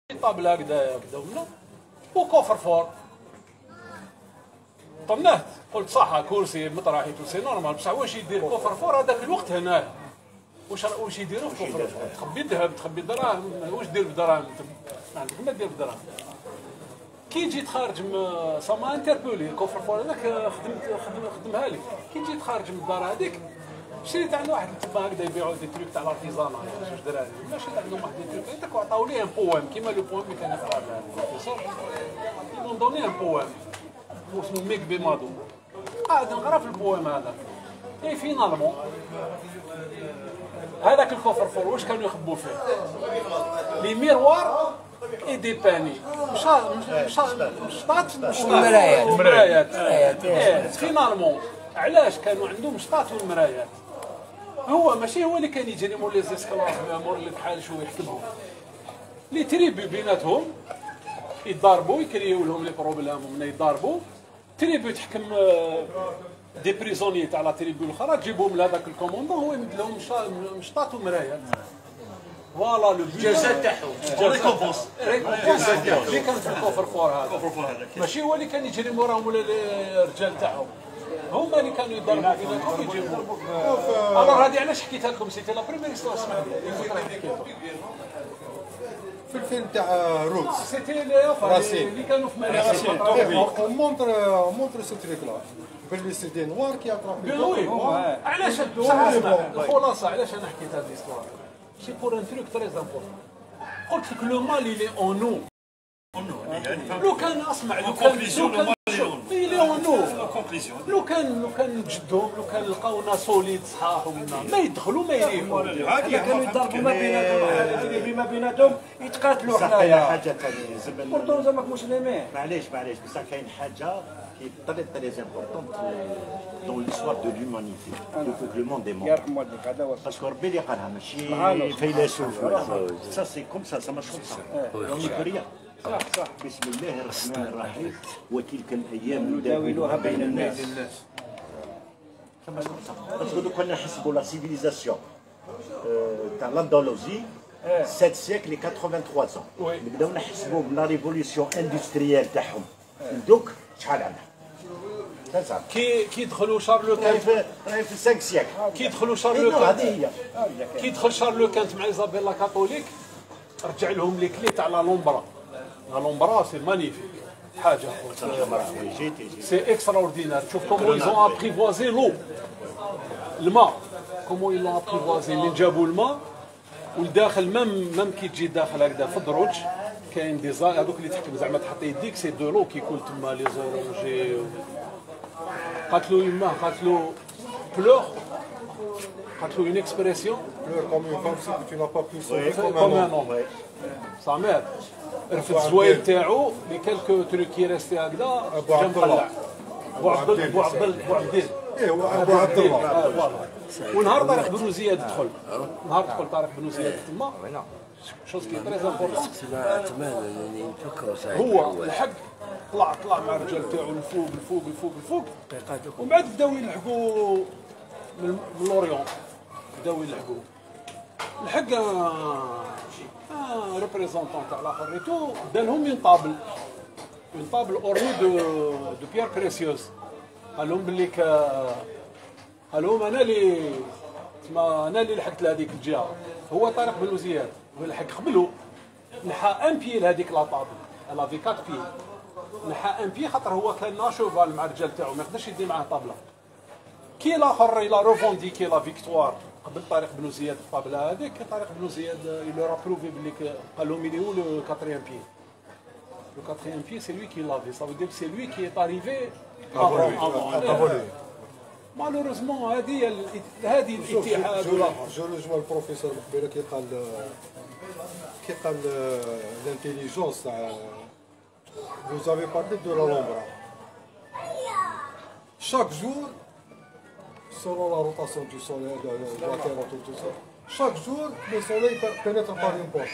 طابله هكذا ولا وكوفر فور طنحت قلت صح كرسي مطرحي سي نورمال بصح واش يدير كوفر فور هذاك الوقت هنا واش يديروا في كوفر فور تخبي الذهب تخبي الدراهم واش دير بالدراهم ما عندك ما دير بالدراهم كي جيت خارج سما انتربولي كوفر فور هذاك خدمها لي كي جيت خارج من الدار هذيك شريت عند واحد تما هكذا يبيعوا دي تريك تاع الارتيزانا جوج دراهم ماشي عندهم واحد دي تريك هذاك وعطاو ليه ان بوام كيما لو بوام اللي كان يقرا البروفيسور يمون دوني ان بوام اسمه ميك بيمادو قاعد نقرا في البوام هذا اي فينالمون هذاك الكوفر فور واش كانوا يخبوا فيه لي ميروار اي دي باني مشطات المرايات فينالمون علاش كانوا عندهم مشطات والمرايات هو ماشي هو اللي كان يجري مور لي زيسكلاف مور اللي بحال شو يحكمهم لي تريبي بيناتهم يضاربوا يكريو لهم لي بروبليم ومن يضاربوا تريبي تحكم دي بريزونيي تاع لا تريبي الاخرى تجيبهم لهذاك الكوموندون هو يمد لهم مشطات ومرايات فوالا لو الجزاء تاعهم ريكومبونس اللي كان في الكوفر فور هذا ماشي هو اللي كان يجري موراهم ولا الرجال تاعهم هما اللي كانوا يضربوا بيناتهم ويجيبوا الوغ هذه علاش حكيتها لكم سيتي لا بريمير هيستوار اسمح لي في الفيلم تاع روتس سيتي اللي كانوا في ماليزيا مونتر سو تريك لا باللي سي دي نوار كي اترابي علاش الخلاصه علاش انا حكيت هذه الهيستوار سي بور ان تروك تري امبورطون قلت لك لو مال اللي اون نو لو كان اسمع لو كان لو كان جدهم لو كان لقاونا سوليد صحاح ما يدخلوا ما يريحوا كانوا يضربوا ما بيناتهم يتقاتلوا حنايا حاجه ثانيه زعما قلتوا زعما مسلمين معليش بصح كاين حاجه qui est très très importante dans l'histoire de l'humanité du peuplement des mondes. Parce que ربي اللي قالها ماشي فيلسوف ça c'est comme ça ça marche comme ça. On n'y peut rien. صح بسم الله الرحمن الرحيم وتلك الايام نداولها بين الناس. باسكو دوك كنا نحسبوا لا سيفيليزاسيون تاع الاندلسي 7 سيكل 83 ans. نبداو نحسبوا بلا ريفوليسيون اندستريال تاعهم دوك شحال عندها؟ كي دخلوا شارلو كان في 5 سيكل كي دخلوا شارلو كان هذه هي كي دخل شارلو كانت مع ايزابيلا كاثوليك رجع لهم لي كلي تاع لا لومبرا لا لومبرا سي مانيفيك حاجه سي اكسترا اوردينار شوف كومون ايزون ابريفوازي لو الماء كومون ايلون ابريفوازي من جابوا الماء والداخل ميم كي تجي داخل هكذا في الدروج كاين دي هذوك اللي تحكم زعما تحط يديك سي دو لو كيكون تما لي زورونجي قالت له يماه قالت له بلور قالت له اون اكسبريسيون pleure comme une femme si tu n'as pas pu sauver comme un homme صامت رفد الزوايل تاعو لي كالكو تروك كي ريستي هكذا جا مطلع بوعبدين ايوا ابو عبد الله ونهار طارق بن زياد دخل نهار دخل طارق بن زياد تما شوز كي تري امبورطون هو الحق طلع مع الرجال تاعو الفوق ومن بعد بداو يلحقوا من لوريون بداو يلحقوا الحق ريبريزونطون تاع لاخر ريتو دالهم ينطابل اورني دو بيير بريسيوز قال لهم بلي قال لهم انا اللي لحقت لهذيك الجهه هو طارق بن زياد هو اللي لحق قبلو نحى ان بي لهذيك لا طابل لا في 4 بي نحى ان بي خاطر هو كان ناشوفال مع الرجال تاعو ما يقدرش يدي معاه طابله كي الاخر الى روفونديكي لا فيكتوار قبل طارق بن زياد الطابله هذيك طارق بن زياد يلو رابروفي بلي قال لهم مينيو لو 4 بي لو 4 بي سي لوي كي لافي سا فو دير سي لوي كي اي اريفي افون مالوروزمون هذه الاتحاد جو رجوا البروفيسور قبيله كي قال الانتيليجونس تاع vous avez parlé de la Lombra chaque jour selon la rotation du soleil de la terre et tout ça chaque jour le soleil pénètre par une porte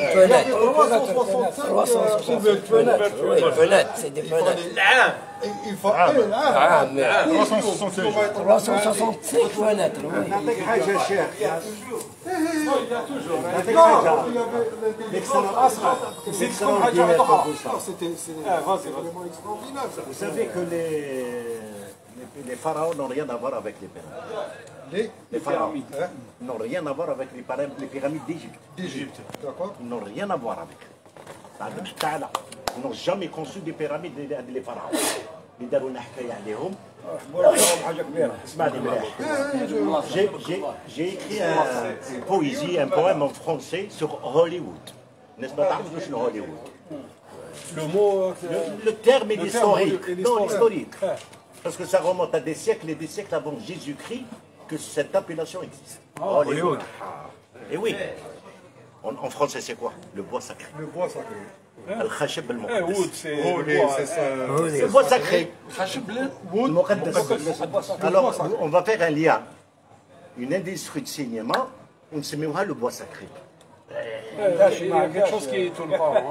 fenêtre c'est des fenêtres العام 365 فناتر نعطيك حاجه شيخ Vous savez que les pharaons n'ont rien à voir avec les pyramides. Les pharaons n'ont rien à voir avec les pyramides d'Égypte. D'accord. Ils n'ont rien à voir avec. Ils n'ont jamais conçu des pyramides les pharaons. اللي داروا لنا حكايه عليهم. اسمعني مليح. J'ai écrit une poésie, un poème en français sur Hollywood. N'est-ce pas تعرفوا شنو Hollywood? Le mot. Le terme est historique. Non, historique. Parce que ça remonte à des siècles et des siècles avant Jésus-Christ que cette appellation existe. Hollywood. Et oui. En français, c'est quoi? Le bois sacré. Le bois sacré. الخشب المقدس. Wood, c'est. C'est ça. Le bois sacré. Wood. Alors, on va faire un lien. Une industrie de cinéma, on se met le bois sacré. Il y a quelque chose qui est tout le temps.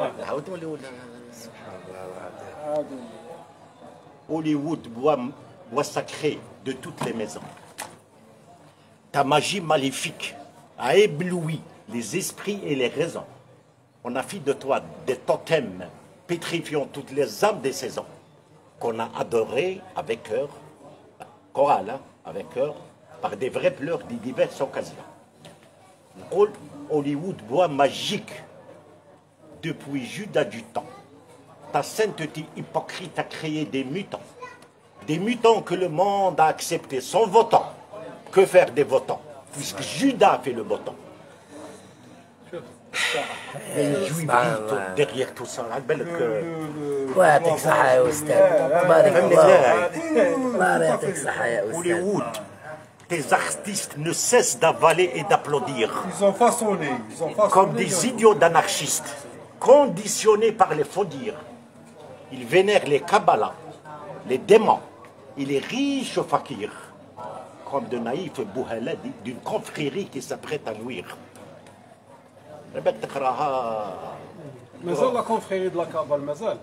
Hollywood, bois sacré de toutes les maisons. Ta magie maléfique a ébloui les esprits et les raisons. On a fait de toi des totems pétrifiant toutes les âmes des saisons qu'on a adorées avec cœur, chorale, avec cœur, par des vrais pleurs de diverses occasions. Hollywood, bois magique, depuis Judas du temps. Ta sainteté hypocrite a créé des mutants que le monde a acceptés sans votant. Que faire des votants, puisque Judas a fait le votant. Derrière tout ça, ويعطيك صحة يا أستاذ. بارك الله. الله يعطيك صحة يا أستاذ. Hollywood, tes artistes ne cessent d'avaler et d'applaudir. Ils ont façonné. Comme des idiots d'anarchistes, conditionnés par les faux dires. Ils vénèrent les Kabbalah, les démons et les riches fakirs, comme de naïfs bouhala d'une confrérie qui s'apprête à nuire. مازال لا كونفريري دو لا كابال مازال.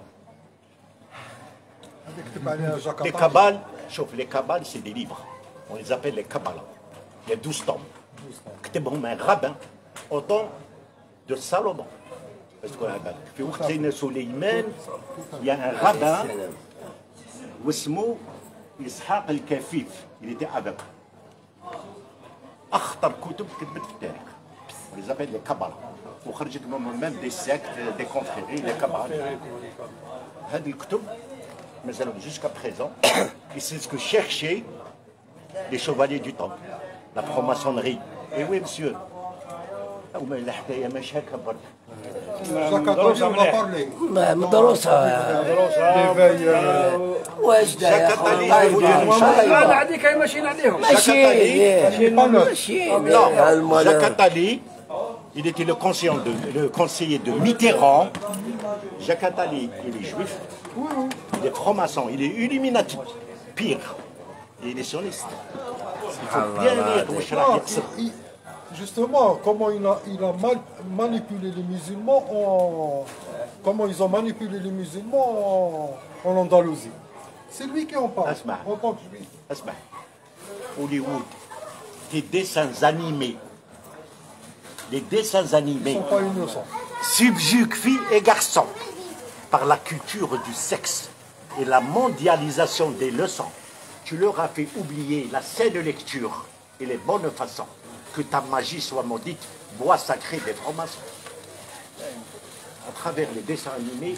Les Kabbales, les Kabbales, c'est des livres. On les appelle les Kabbalah. Il y a 12 tomes. كتبهم un rabbin au temps de Salomon. Parce qu'on a في وقت سيدنا سليمان il y a un rabbin واسمه إسحاق الكفيف. Il était aveugle. أخطر كتب كتبت في التاريخ. On les appelle les Kabbalah. وخرجت منهم même des sectes, des confréries, les Kabbalah. هذه الكتب مازالوا jusqu'à présent. Et c'est ce que cherchaient les chevaliers du temple, la franc-maçonnerie. Et oui, monsieur. الحكايه ماشي هكا برك. Jacques Attali, on va parler. مدروسة. واش داير؟ انا عندي كاين ماشيين عليهم. ماشي. Non, Jacques Attali, il était le conseiller de Mitterrand. Jacques Attali, il est juif, il est franc-maçon, il est illuminati, pire. Et il est sioniste. Il faut bien lire. Justement, comment il a manipulé les musulmans comment ils ont manipulé les musulmans en Andalousie. C'est lui qui en parle. En tant que juif. Hollywood, tes dessins animés, les dessins animés Ils ne sont pas innocents. subjuguent filles et garçons par la culture du sexe et la mondialisation des leçons. Tu leur as fait oublier la saine lecture et les bonnes façons. Que ta magie soit maudite, bois sacré des francs-maçons. À travers les dessins animés,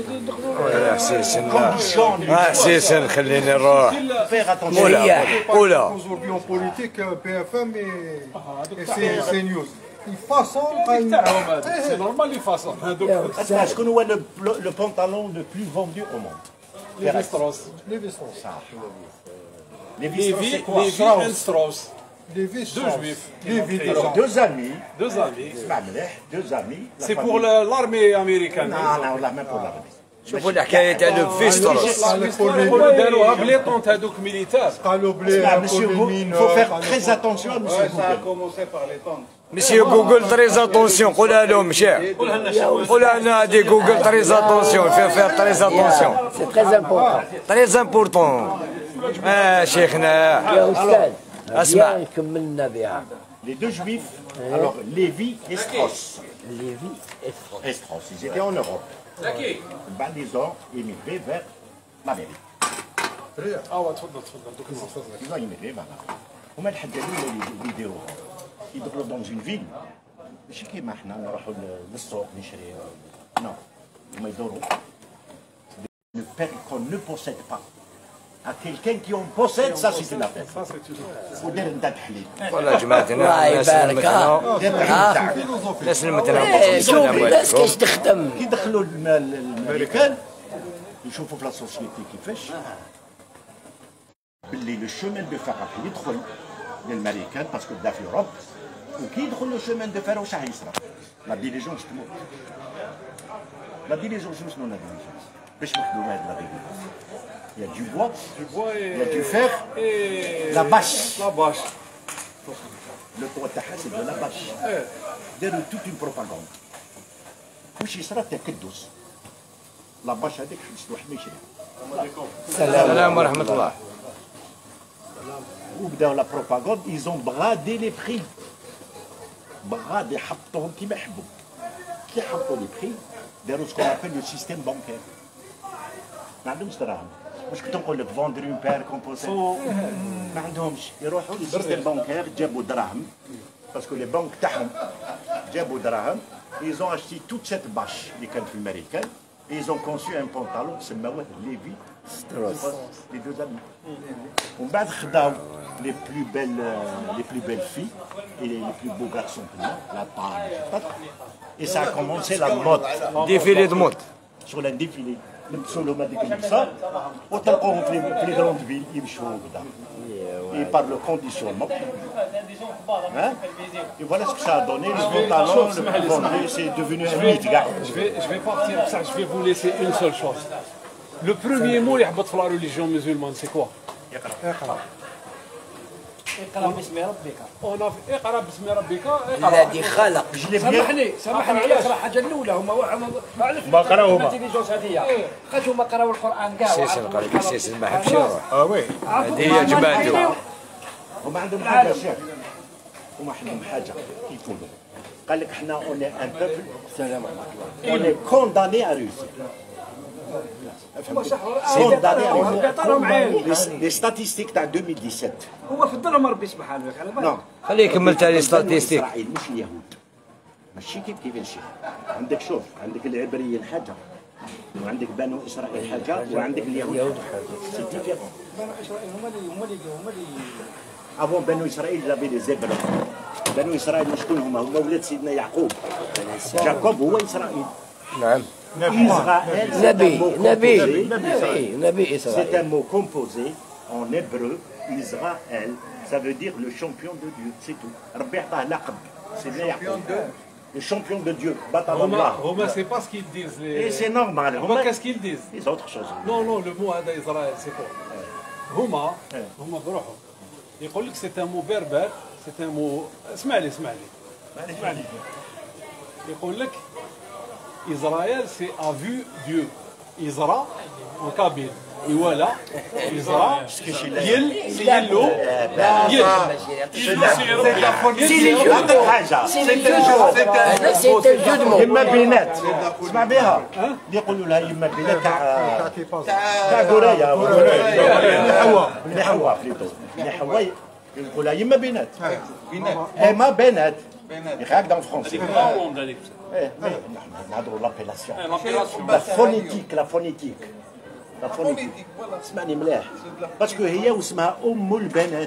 سيسن خليني نروح. faire attention. أولى. Aujourd'hui en politique, BFM et CNews. Ils façonnent à une... C'est normal les façons. Est-ce que nous avons le pantalon le plus vendu au monde? Les Strauss. Les Strauss. Les Strauss, c'est quoi? Lévi et Strauss. Deux juifs. Deux amis. Deux amis. C'est pour l'armée américaine. Non, la même pour l'armée. شوفوا الحكاية تاع لو فيستروس. داروها بليطونت هذوك ميليتار. Il faut faire très attention à monsieur Google. مسيو جوجل تريز اتونسيون قولها لهم شاع. قولها لنا هادي جوجل تريز اتونسيون فير تريز اتونسيون. سي تري امبورطون. تريز امبورطون. شيخنا. يا أستاذ. اسمع. كملنا بها. Les deux juifs, alors Lévi et Strauss. Lévi et Strauss, ils étaient en Europe. Ils ont immigré vers l'Amérique. تفضل تفضل. Ils ont immigré, voilà. هما الحاجة الأولى اللي يديروها يدخلوا dans une ville ماشي كيما حنا نروحوا للسوق نشري. Non, هما يدوروا. Qu'on ne possède pas. À quelqu'un qui en possède, ça c'est une affaire. ودير انت تحليل. والله جماعتنا الله يبارك الناس المتناقضين. شوف الناس كيش تخدم. كي دخلوا الامريكان يشوفوا في لا سوسيتي كيفاش باللي لو شومان دو فار راح يدخل للامريكان باسكو بدا في اوروب وكي يدخل لو شومان دو فار واش راح يصرى؟ لا ديليجونس تموت. لا ديليجونس شنو لا ديليجونس؟ باش نخدموا هاد لا ديليجونس. Il y a du bois, il y a du fer et la bâche. La bâche. Le toit c'est de la bâche. Derrière toute une propagande. واش يصرى تكدس. لا باش هذيك خلصت واحد ما يشريها. السلام ورحمة الله. وبداو لا بروباغوند ils ont bradé les prix. bradé حطوهم كيما يحبوا. كي حطوا لي بري داروا سكون ابل لو سيستيم بانكير. ما عندهمش دراهم. واش كنت نقول لك فوندر اون بير كومبوزي ما عندهمش يروحوا للسيستيم بانكير جابوا دراهم باسكو لي بانك تاعهم جابوا دراهم ils ont acheté toute cette bâche اللي كانت في الامريكان et ils ont conçu un pantalon سماوه ليفي ستروس لي دو زامي ومن بعد خداو لي بلو بيل في et les plus beaux garçons la taille et ça a commencé la mode défilé de mode sur un défilé لبسوا لهم هذيك اللبسه وتلقوهم في لي غروند فيل يمشوا هكذا. Ils parlent le conditionnement. Hein? Et voilà ce que ça a donné. Le pantalon, le vendredi, c'est devenu un mythe. Je vais partir, je vais vous laisser une seule chose. Le premier mot qui est dans la religion musulmane, c'est quoi? اقرا باسم ربك. اقرا باسم ربك. الذي خلق. سامحني اقرا حاجه الاولى هما واحد ما قراو هما الانتيليجونس هذه خاطر هما قراو القران كاع. سيسن قال لك سيسن ما حبش يروح. وي هذه هي جماعته. هما عندهم حاجه شيخ. هما عندهم حاجه يقولوا قال لك حنا اون ان بوبل سلام عليكم اون كونداني ا روسي. Les statistiques تاع 2017 هو فضلهم ربي سبحانه وتعالى. نو خليه يكمل تاع لي ستاتيستيك. اسرائيل مش اليهود ماشي كيف الشيء. عندك شوف عندك العبريين حاجه وعندك بنو اسرائيل حاجه وعندك اليهود حاجه. سي ديفيرون. بنو اسرائيل هما اللي افون بنو اسرائيل جابي لي زيبرا. بنو اسرائيل شكون هما ولاد سيدنا يعقوب. جاكوب هو اسرائيل. نعم. نبي إسرائيل. C'est un mot composé en hébreu, Israël, ça veut dire le champion de Dieu, c'est tout. Rabbi عطاه لقب, c'est Yacoub. Le champion de Dieu, Batal Allah. Roma, c'est pas ce qu'ils disent. Et c'est normal. Roma, qu'est-ce qu'ils disent? Les autres choses. Non, le mot d'Israël, c'est quoi? Roma, بروحهم. يقول لك c'est un mot berbère, c'est un mot. اسمع لي. يقول لك Israël, c'est a vu Dieu. Isra, en kabyle. Iwala, Isra, Yel, c'est Yello. Yel. C'est un jeu de mots. يما بينات اسمع بها اللي يقولوا لها يما بينات تاع قرايه اللي حوا فليتو اللي حوا يقولها يما بينات ما بينات يا اخي هكذا فرونسي نهضروا لابيلاسيون لا فونيتيك اسمعني مليح باسكو هي واسمها ام البنات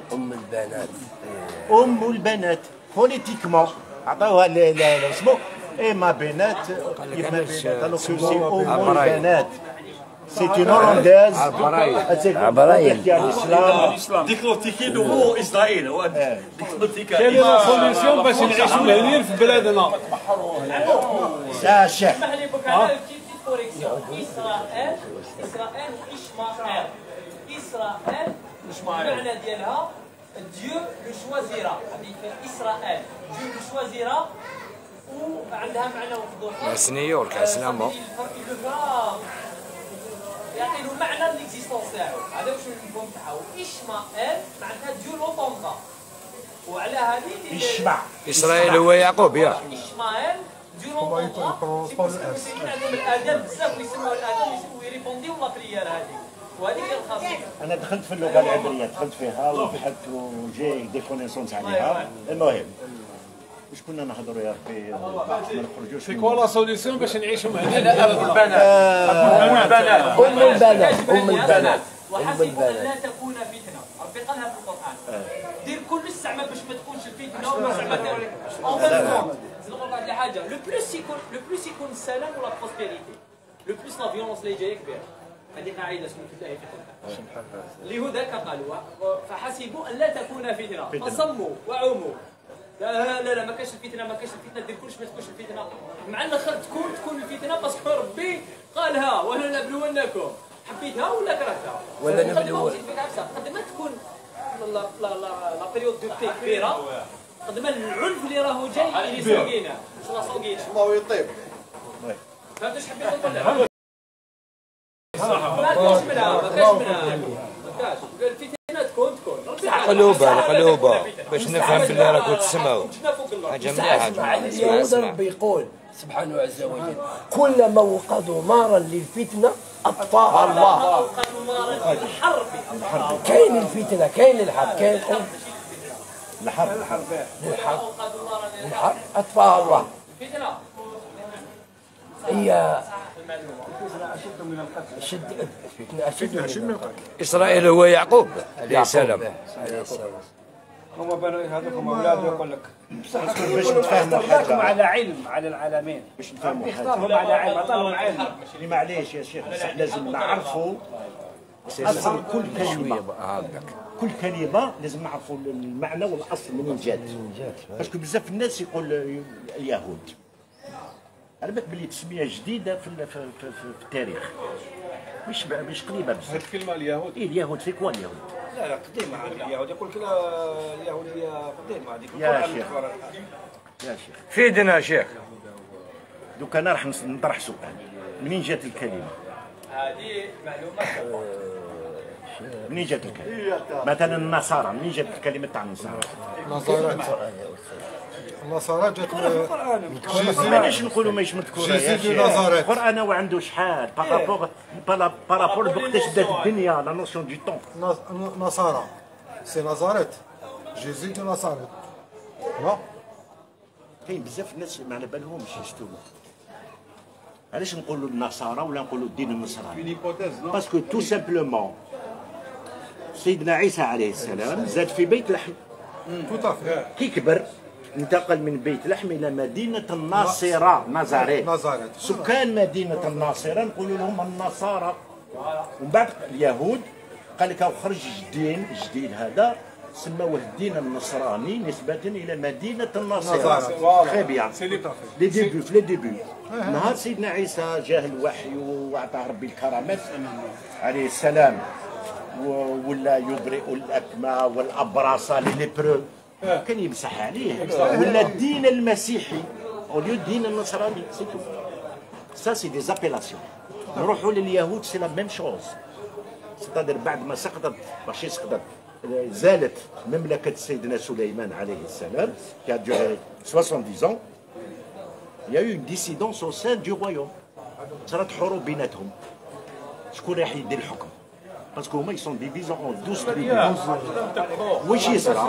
ام البنات فونيتيكمون عطاوها اسمه ما بنات يما بنات الوغ سي ام البنات سي اون هولنداز عبرايل ديكلوتيكي هو اسرائيل ديكلوتيكا كاين لا سوليسيون باش نعيشوا مهنيين في بلادنا يا شيخ اسمح لي بك انا بتيت كوريكسيون اسرائيل واشمائيل المعنى ديالها ديو لو شوازيرا هذيك اسرائيل ديو لو شوازيرا وعندها معنى وحده سي نيويورك سلامه يعطي له معنى ليكزيستونس تاعو هذا واش المفهوم تاعو اشمائيل معناتها ديو لوطونطا وعلى هذه يشبع اسرائيل هو يعقوب يا إشماعيل ديرون عندهم الآداب بزاف ويسموها الآداب ويريبونديو لا بريير هذه وهذه هي الخاصية. انا دخلت في اللغه العبريه دخلت فيها وبحثت وجاي دي كونيسونس عليها. المهم واش كنا نهضروا يا ربي ما نخرجوش في كوا لا سوليسيون باش نعيشوا هنا. ام البنات وحسبوا ان لا تكون فتنه، ربي قالها في القران. دير كل الزعما باش ما تكونش الفتنه ولا زعما نقول لك واحد الحاجه، لو بلوس يكون السلام ولا البروسبيريتي، لو بلوس لا فيولونس اللي جايه كبيره. هذه قاعده سميت الله في القران. اليهود هكا قالوا فحسبوا ان لا تكون فتنه فصموا وعموا. لا لا لا ما كاينش الفتنه، ما كاينش الفتنه، دير كلش ما تكونش الفتنه. مع الاخر تكون الفتنه باسكو ربي قالها ولنبلونكم. حبيتها ولا كرهتها؟ ولا نبلو قد ما تكون لا بيريود دو بي كبيره، قد ما العنف اللي راهو جاي اللي سوقينا مش لا سوقينا الله يطيب. فهمت اش حبيت نقول لك؟ ما كاينش منها ما كاينش الفتنه تكون قلوبه باش نفهم باللي راكم تسمعوا حاجه مليحه. اليهود ربي يقول سبحانه عز وجل كلما وقدوا نارا للفتنه اطفاها الله. الحرب كاين الفتنه كاين الحرب كاين الحرب اطفاها الله. الفتنه هي اشد من القتل. اسرائيل هو يعقوب عليه السلام. هما بنو هذوكم اولاد يقول لك باش نتفاهموا اختاركم حاجه على علم على العالمين، باش نتفاهموا حاجه اختارهم على علم عطاهم علم. اللي معليش يا شيخ بصح لازم نعرفوا اصل كل كلمه. كل كلمه لازم نعرفوا المعنى والاصل منين جات. باسكو بزاف الناس يقول اليهود على بالك بلي تسميه جديده في التاريخ مش قريبه بزاف. هذه الكلمه اليهود اليهود في كوا اليهود؟ لا قديمه عند اليهود يقول كلا اليهوديه قديمه هذيك. يا شيخ يا شيخ فيدنا شيخ. دوك انا راح نطرح سؤال، منين جات الكلمه؟ هذه معلومه منين جات الكلمه؟ مثلا النصارى منين جات الكلمه تاع النصارى؟ النصارى جات مانيش نقولوا ماهيش مذكوره يا شيخ. القران هو عنده شحال بارابور بوقتاش بدات الدنيا لا نوسيون دو طون. نصارى سي نازاريت جيزي دو نازاريت. نو كاين بزاف الناس ما على بالهمش يشتوا. علاش نقولوا النصارى ولا نقولوا الدين النصراني؟ باسكو تو سامبلومون سيدنا عيسى عليه السلام زاد في بيت لحم. كي كبر انتقل من بيت لحم الى مدينه الناصره نازاريت. سكان مدينه الناصره نقولوا لهم النصارى. ومن بعد اليهود قال لك خرج الدين الجديد هذا سموه الدين النصراني نسبه الى مدينه الناصره. تري بيان لي ديبي في لي ديبي نهار سيدنا عيسى جاه الوحي واعطاه ربي الكرامات عليه السلام ولا يبرئ الاكمى والابراص للبرو كان يمسح عليه ولا الدين المسيحي وليو الدين النصراني سي تو. سا سي دي زابيلاسيون. نروحوا لليهود سي لا ميم شوز. سيتادير بعد ما سقطت ماشي سقطت زالت مملكه سيدنا سليمان عليه السلام qui a duré 70 ans. Il y a eu une dissidence au sein du royaume. صارت حروب بيناتهم. شكون راح يدير الحكم؟ باسكو هما يسون ديفيزون اون 12 tribus. واش يصرا؟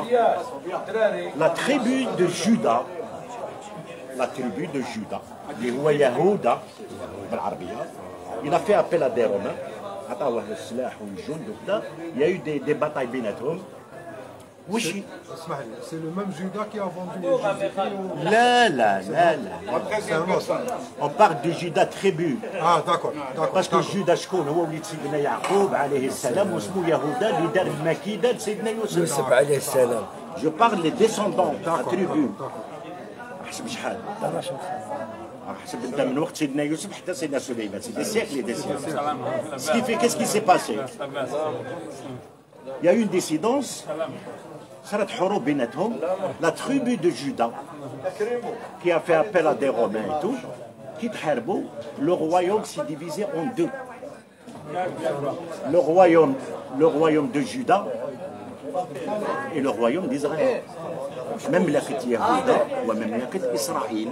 لا تريبو دو جودا لا تريبو دو جودا اللي هو يهودا بالعربيه il a fait appel à des Romains عطاوه السلاح والجند وكذا. il y a eu des batailles بيناتهم. واش اسمح لي سي لو ميم جودا كي ا فوندو لا لا لا لا on parle de Juda tribu. داكور باسكو جودا شكون هو وليد سيدنا يعقوب عليه السلام واسمه يهودا اللي دار المكيده لسيدنا يوسف عليه السلام. جو بارل لي ديسوندون تاع تريبو. حسب شحال؟ حسب انت من وقت سيدنا يوسف حتى سيدنا سليمان سي دي سيكل دي سيكل. سكي في كيس كي سي باسي يا اون ديسيدونس. صارت حروب بيناتهم. لا تريبو دو جودا كي ا في ابل ا دي رومان اي تو كي تحاربوا لو رويوم سي ديفيزي اون دو. le royaume de Juda et le royaume d'Israël. مملكة يهوذا ومملكة إسرائيل.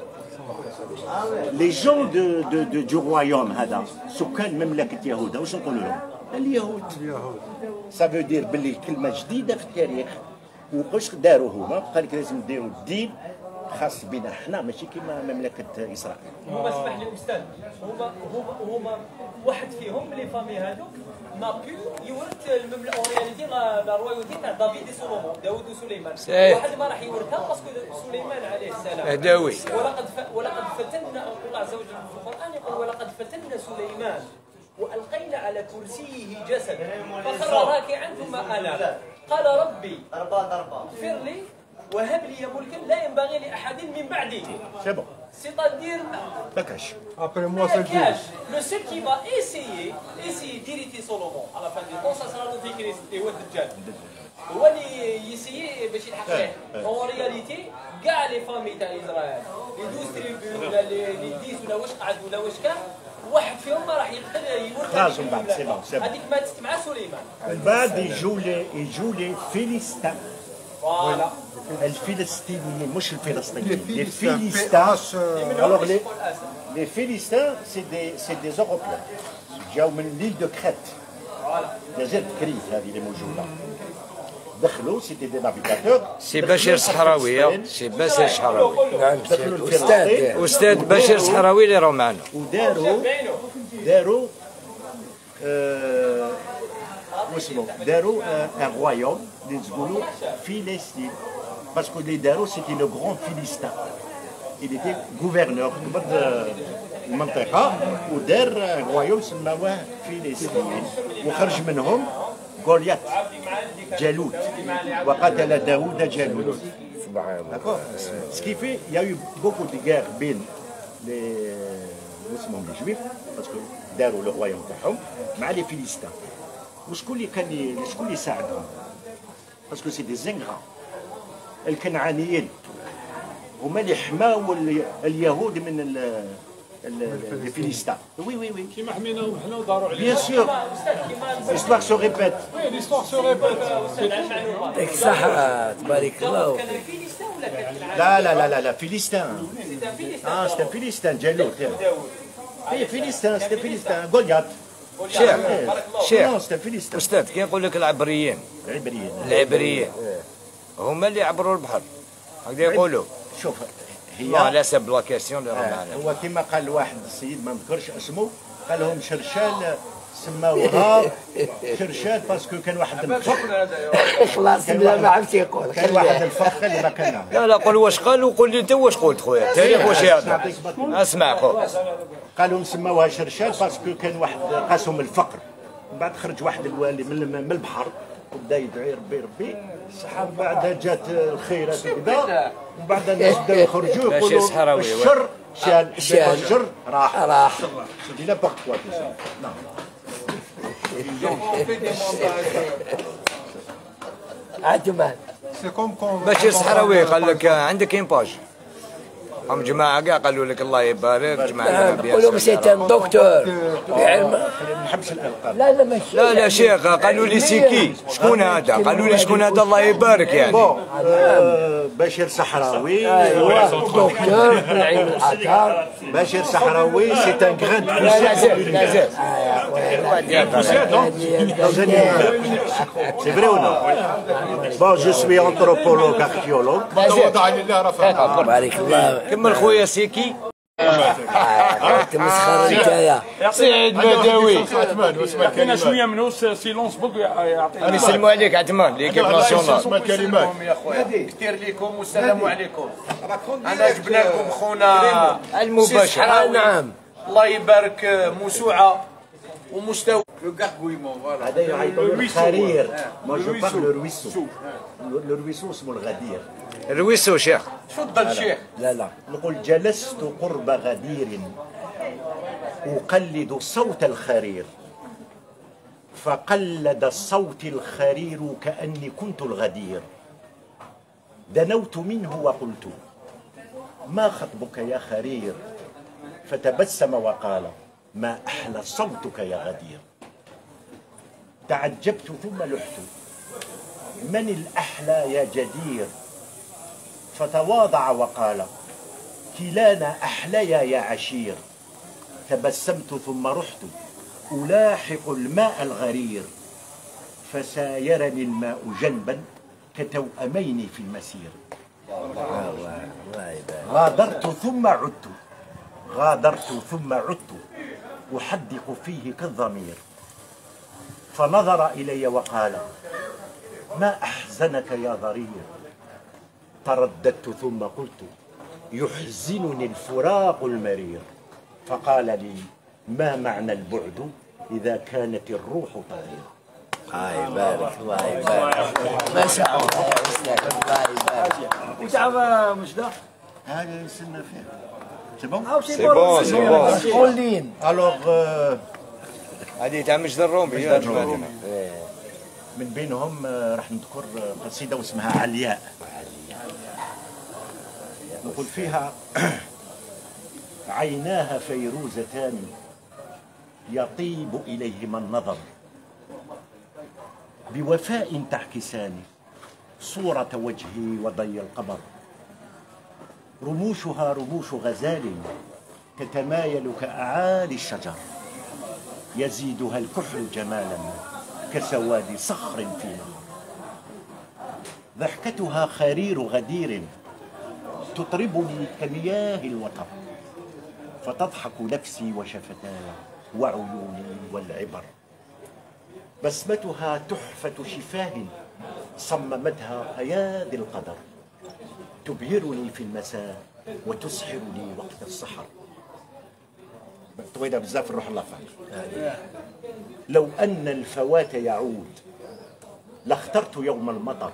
لي جون دو رويوم هذا سكان مملكة يهوذا واش نقولوا لهم؟ اليهود. سافو دير باللي كلمة جديدة في التاريخ وقاش داروا هما قال لك لازم نديروا الدين خاص بنا حنا ماشي كيما مملكة إسرائيل. هما اسمح لي أستاذ هما واحد فيهم لي فامي هذوك ما بو يورث المملكة اورياليتي لا رويالتي تاع دافيد وسولومون داوود وسليمان. واحد ما راح يورثها باسكو سليمان عليه السلام هداوي. ولقد فتنا الله عز وجل في القرآن يقول ولقد فتنا سليمان وألقينا على كرسيه جسد فخر راكعا ثم أناب قال ربي اغفر لي وهب لي ملكا لا ينبغي لأحد من بعدي. C'est bon. C'est-à-dire Après moi, c'est le seul qui va essayer d'hériter Solomon à la fin du temps, ça sera l'Antichrist et Dajjal. هو اللي يسيي باش يلحق به. En réalité كاع لي فامي تاع إسرائيل لي 12 تريبو ولا لي 10 ولا واش قعد ولا واش كان واحد فيهم ما راح يقدر يورث خلاص من بعد سي هذيك ماتت مع سليمان. من بعد يجوا لي فيليستان. فوالا الفلسطينيين مش الفلسطينيين لي فيليستان. alors les Philistins c'est des Européens جاوا من l'île de Crète. جزيرة كريت هذه اللي موجودة. دخلوا سيتي دي نافيغاتور. سي بشير صحراوي سي بشير صحراوي. نعم أستاذ بشير صحراوي اللي راهو معنا. وداروا واسمو داروا ان رويوم اللي تقولوا فلسطين باسكو اللي داروا سيتي لو غران فيليستان. il était gouverneur قبل المنطقة ودار رويوم سماوه فلسطين وخرج منهم غوليات جالوت وقتل داوود جالوت. D'accord. Ce qui fait il y a eu beaucoup de guerres بين اسمهم الجويف باسكو داروا لو رويوم تاعهم مع لي فيليستان. وشكون اللي ساعدهم؟ باسكو سي دي زينغرا. الكنعانيين هما اللي حماو اليهود من الفلسطين. وي كيما حميناهم حنا وداروا علينا. بيان سور l'histoire se répète. وي l'histoire se répète. يعطيك الصحة تبارك الله. لا فلسطين. c'est un Philistin جالوت. اي فلسطين c'est un Philistin غوليات. شيخ أستاذ كي نقول لك العبريين هما اللي عبروا البحر هكذا يقولوا. شوف هي لا سب لا كيسيون اللي راهم معنا. هو كما قال واحد السيد ما نذكرش اسمه قال لهم شرشال سماوها شرشال باسكو كان واحد الفخ. خلاص لا ما عرفت يقول. كان واحد الفخ اللي ما كان. لا قول واش قال وقول لي انت واش قلت خويا. التاريخ واش يهضر. اسمع خو. قالوا سماوها شرشال باسكو كان واحد قاسهم الفقر. من بعد خرج واحد الوالي من البحر وبدا يدعي ربي السحاب. بعد جات الخيرات كذا ومن بعد الناس بداو يخرجوا يقولوا الشر شال الشر راح. سيدي لا بارت كوا نعم. عثمان بشير صحراوي قال لك عندك كاين باج هم جماعة كاع قالوا لك الله يبارك جماعة نقولوا سيت دكتور نحبش الألقاب. لا ماشي لا شيخ قالوا لي سيكي شكون هذا قالوا لي شكون هذا الله يبارك يعني. بشير صحراوي دكتور بالعلم الآثار. بشير صحراوي سي ان غراند لا C'est vrai ou non? Bon, je suis anthropologue, archéologue. بارك الله. كمل خويا سيكي. تمسخر نتايا. سعيد بدوي. كاين شويه منو سيلونس بوك يعطينا. نسلموا عليك عثمان ليكيب ناسيونال. كلمات يا خويا كثير ليكم والسلام عليكم. انا جبنا لكم خونا المباشر. نعم. الله يبارك موسوعه ومستوى. هذا يعيطوا الخرير. ما جو بارل لو رويسو اسمه الغدير. الرويسو شيخ. تفضل شيخ. لا نقول جلست قرب غدير أقلد صوت الخرير فقلد صوت الخرير كأني كنت الغدير. دنوت منه وقلت ما خطبك يا خرير فتبسم وقال ما أحلى صوتك يا غدير. تعجبت ثم لحت من الأحلى يا جدير فتواضع وقال: كلانا أحليا يا عشير. تبسمت ثم رحت ألاحق الماء الغرير، فسايرني الماء جنبا كتوأمين في المسير. غادرت ثم عدت أحدق فيه كالضمير. فنظر إلي وقال: ما أحزنك يا ضرير؟ ترددت ثم قلت: يحزنني الفراق المرير. فقال لي: ما معنى البعد إذا كانت الروح طرير؟ الله يبارك، الله يبارك، ما شاء الله يا أستاذ، الله يبارك. وتعب مش ده؟ هذا يسلنا فيها. سي بون؟ سي بون سي بون. قولين. الوغ هذه تاع مجد الرومي يا جماعتنا. من بينهم راح نذكر قصيدة واسمها علياء. نقول فيها: عيناها فيروزتان يطيب إليهما النظر، بوفاء تحكسان صورة وجهي وضي القمر. رموشها رموش غزال تتمايل كأعالي الشجر، يزيدها الكحل جمالا كسواد صخر في نهر. ضحكتها خرير غدير تطربني كمياه الوتر، فتضحك نفسي وشفتاي وعيوني والعبر. بسمتها تحفة شفاه صممتها أيادي القدر، تبهرني في المساء وتسحرني وقت السحر. طويلة بزاف نروح الله فعلا. لو أن الفوات يعود لاخترت يوم المطر،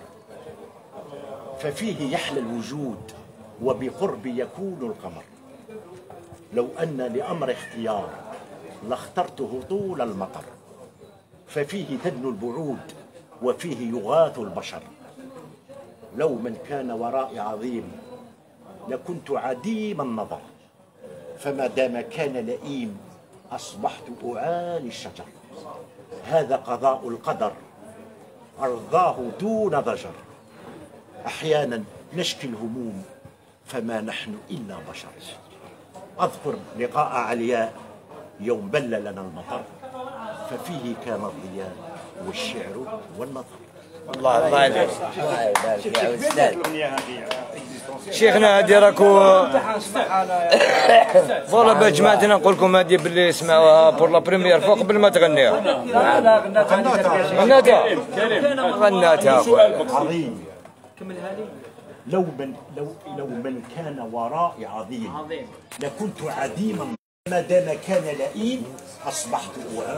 ففيه يحلى الوجود وبقرب يكون القمر. لو أن لأمر اختيار لاخترته طول المطر، ففيه تدنو البعود وفيه يغاث البشر. لو من كان ورائي عظيم لكنت عديم النظر، فما دام كان لئيم أصبحت أعالي الشجر. هذا قضاء القدر أرضاه دون ضجر. أحيانا نشكي الهموم فما نحن إلا بشر. أذكر لقاء علياء يوم بل لنا المطر، ففيه كان الضياء والشعر والنظر. الله الله عليك. الله يبارك يا أستاذ. شيخنا هذه راكو فوالا جماعتنا نقول لكم هذه باللي اسمعوها بور لا بريمير فوا قبل ما تغنيها. غناتها عظيم. لو من كان ورائي عظيم لكنت عديما، ما دام كان لئيم أصبحت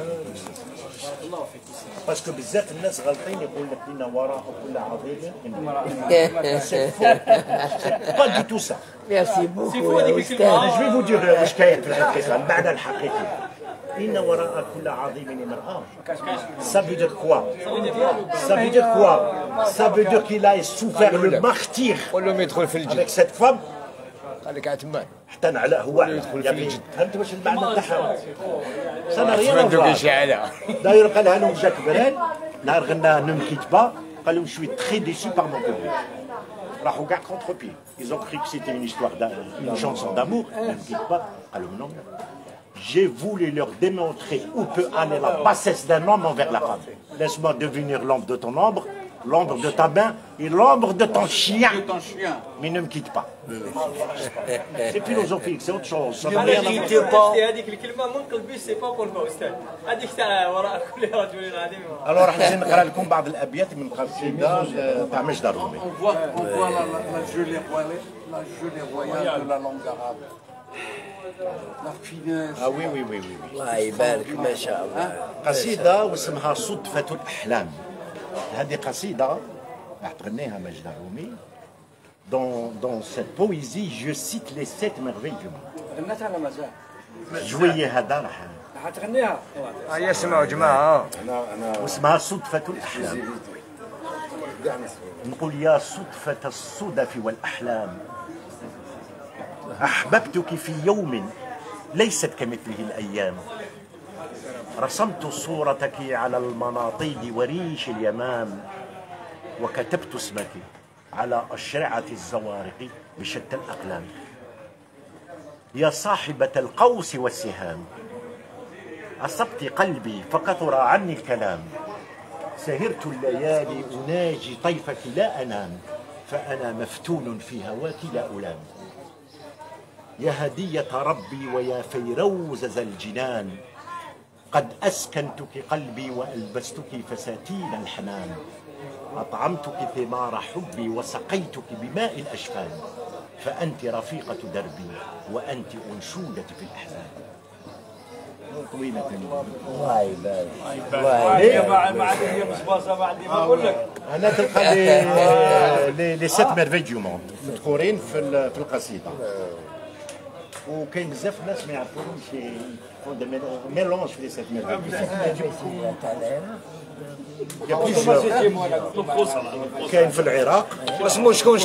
باسكو بزاف الناس غلطين يقول لك لنا وراء كل عظيم با دي تو سا. ميرسي بوكو يا أستاذ. جو في فو دير واش كاين في الحقيقة، المعنى الحقيقي. إن وراء كل عظيم امرأة. Ça veut dire quoi? Ça veut dire quoi? Ça veut dire qu'il a souffert le martyr قول لهم يدخل في الجد avec cette femme. خليك عتمان حتى نعلاء هو يدخل في الجد. فهمت واش المعنى تاعها؟ سنة ريان داير قالها لهم جاك بران نهار غنى Ne me quitte pas، قال لهم je suis très déçu par mon public. راحوا كاع contre pied. Ils ont cru que c'était une histoire une chanson d'amour. Ne me quitte pas. قال لهم non. J'ai voulu leur démontrer où peut aller la bassesse d'un homme envers la femme. Laisse-moi devenir l'ombre de ton ombre, l'ombre de ta main et l'ombre de ton chien. Mais ne me quitte pas. C'est philosophique, c'est autre chose. Ça n'a rien à voir. هذيك الكلمة من قلبي سي با بور فو أستاذ. هذيك تاع وراء كل رجل عظيم. Alors راح نجي نقرا لكم بعض الأبيات من قصيدة تاع مجد الرومي. On voit la jolie royale de la langue arabe. La finesse. Ah oui, oui, oui, oui. الله يبارك ما شاء الله. قصيدة واسمها صدفة الأحلام. هذه قصيدة راح تغنيها مجد الرومي. Dans cette poésie, je cite les 7 merveilles du monde. غناتها ولا مازال؟ جوية هذا راح تغنيها. هيا اسمعوا جماعة. واسمها صدفة الأحلام. نقول يا صدفة الصدف والأحلام، أحببتك في يوم ليست كمثله الأيام. رسمت صورتك على المناطيد وريش اليمام، وكتبت اسمك على أشرعة الزوارق بشتى الأقلام. يا صاحبة القوس والسهام أصبت قلبي فكثر عني الكلام. سهرت الليالي أناجي طيفك لا أنام، فأنا مفتون في هواك لا ألام. يا هدية ربي ويا فيروز ذا الجنان، قد أسكنتك قلبي وألبستك فساتين الحنان. أطعمتك ثمار حبي وسقيتك بماء الأشفان، فأنت رفيقة دربي وأنت أنشودتي في الأحزان. طويلة الله يبارك. ما عندي هي مصباصه، ما عندي ما اقول لك. أنا تلقى لي سيت ميرفي دو موند مذكورين في القصيدة، وكاين بزاف ناس ما يعرفوهمش ميلونج في لي سيت ميرفي. كاين في العراق. واسمو شكون؟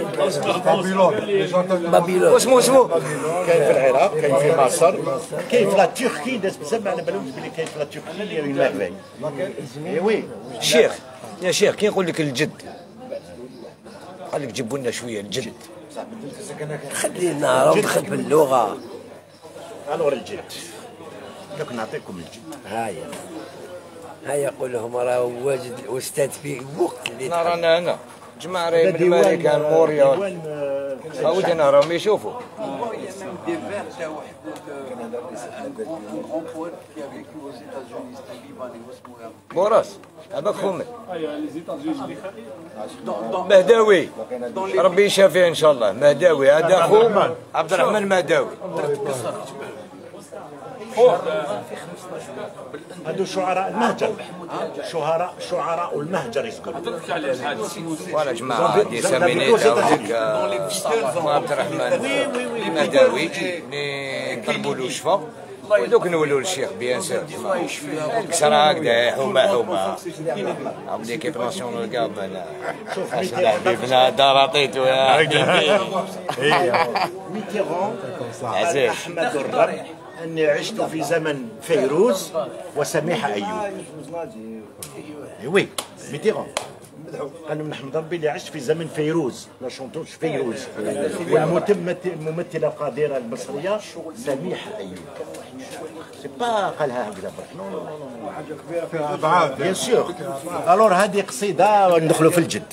بابيلون. واسمو كاين في العراق، كاين في مصر، كاين في لا تركي. ناس بزاف ما على بالهمش بلي كاين في لا تركي اللي اون ميرفي. وي الشيخ، يا شيخ كي نقول لك الجد قال لك جيبوا لنا شويه الجد. خلينا ندخل في اللغه. الور الجد دوك نعطيكم الجد. ها يقول لهم راه واجد الاستاذ في وقت اللي رانا هنا جماعه راهي من مالك كان موريا ودي انا راهم يشوفوا. بوراس هذاك خومي مهداوي، ربي يشافيه ان شاء الله. مهداوي هذا خو عبد الرحمن مهداوي. هادو شعراء المهجر، شعراء المهجر يقولوا. فوالا جماعة دي سامينيتا وهيك عبد الرحمن مهداوي اللي نطلبوا له الشفا ودوك نولوا للشيخ بيان سور. كسر هكذا حومة عاودي كيف ناسيونال كاب. شوف حبيبنا دراطيتو يا حبيبي ميتيرون أحمد الرب أني عشت في زمن فيروز وسميحة أيوب. وي ميتيرون أنا نحمد ربي اللي عشت في زمن فيروز، لا شونتوش فيروز، والممثلة القديرة المصرية سميحة أيوب. سي با قالها هكذا برك، نو نو نو حاجة كبيرة فيها أبعاد بيان سور. ألور هذه قصيدة ندخلوا في الجد.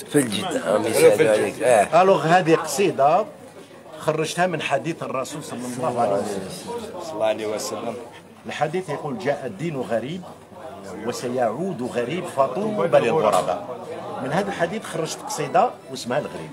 ألور هذه قصيدة خرجتها من حديث الرسول صلى الله عليه وسلم. الحديث يقول: جاء الدين غريب وسيعود غريب فطوبى للغرباء. من هذا الحديث خرجت قصيدة واسمها الغريب،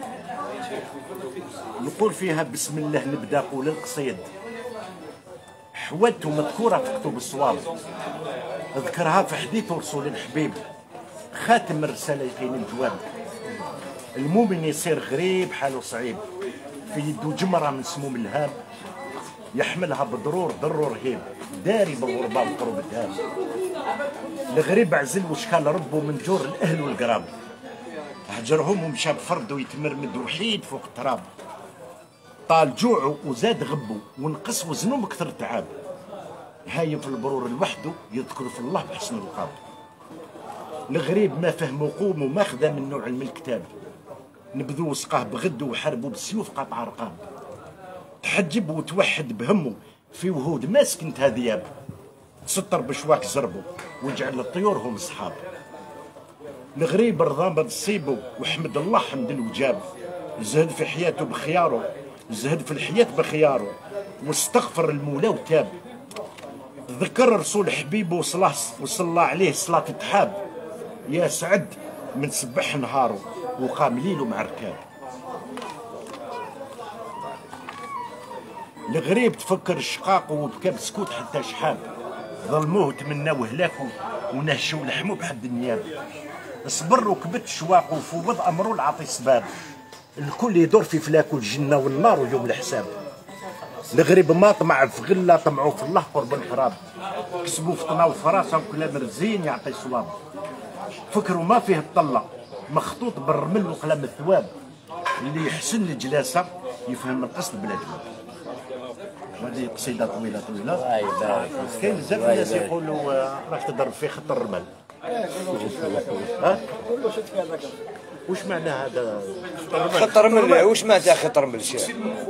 نقول فيها: بسم الله نبدا قول القصيد، حوادته مذكورة في كتب الصواب، اذكرها في حديث رسول الحبيب، خاتم الرسالة يقين الجواب. المؤمن يصير غريب حاله صعيب، في يده جمرة من سموم الهاب، يحملها بضرور رهيب، داري بالغربة وقرب الدهاب. الغريب عزل وشكال ربه من جور الأهل والقراب، هجرهم ومشى بفرد ويتمرمد وحيد فوق التراب. طال جوعه وزاد غبه ونقص وزنه بكثر تعاب، هايم في البرور لوحده يذكر في الله بحسن القاب. الغريب ما فهم قوم وما خذا منه علم الكتاب، نبذو وسقاه بغد وحاربوا بالسيوف قطع رقاب. تحجب وتوحد بهمه في وهود ما سكنت هذياب، تسطر بشواك زربو وجعل الطيور هم صحاب. الغريب رضى بصيبه وحمد الله حمد الوجاب، زهد في حياته بخياره، زهد في الحياة بخياره، واستغفر المولى وتاب. ذكر رسول حبيبه وصلى عليه صلاة تحاب، يا سعد من سبح نهاره وقام ليله مع ركاب. الغريب تفكر الشقاق وبكى بسكوت حتى شحاب، ظلموه تمناو هلاكو ونهشوا لحمو بحد النياب. صبر وكبت شواقو وفوض امره العطي سباب، الكل يدور في فلاكو الجنه والنار ويوم الحساب. الغريب ما طمع في غله، طمعوا في الله قرب الحراب، كسبوا في طنا وفراسه وكلام رزين يعطي صواب. فكروا ما فيه الطله مخطوط بالرمل وقلم الثواب، اللي يحسن الجلاسه يفهم القصد بلا جواب. هذه قصيده طويله كاين بزاف الناس يقولوا راك تضرب في خط الرمل. ها؟ واش معنى هذا؟ خطر من واش معناتها خطر من الشيخ؟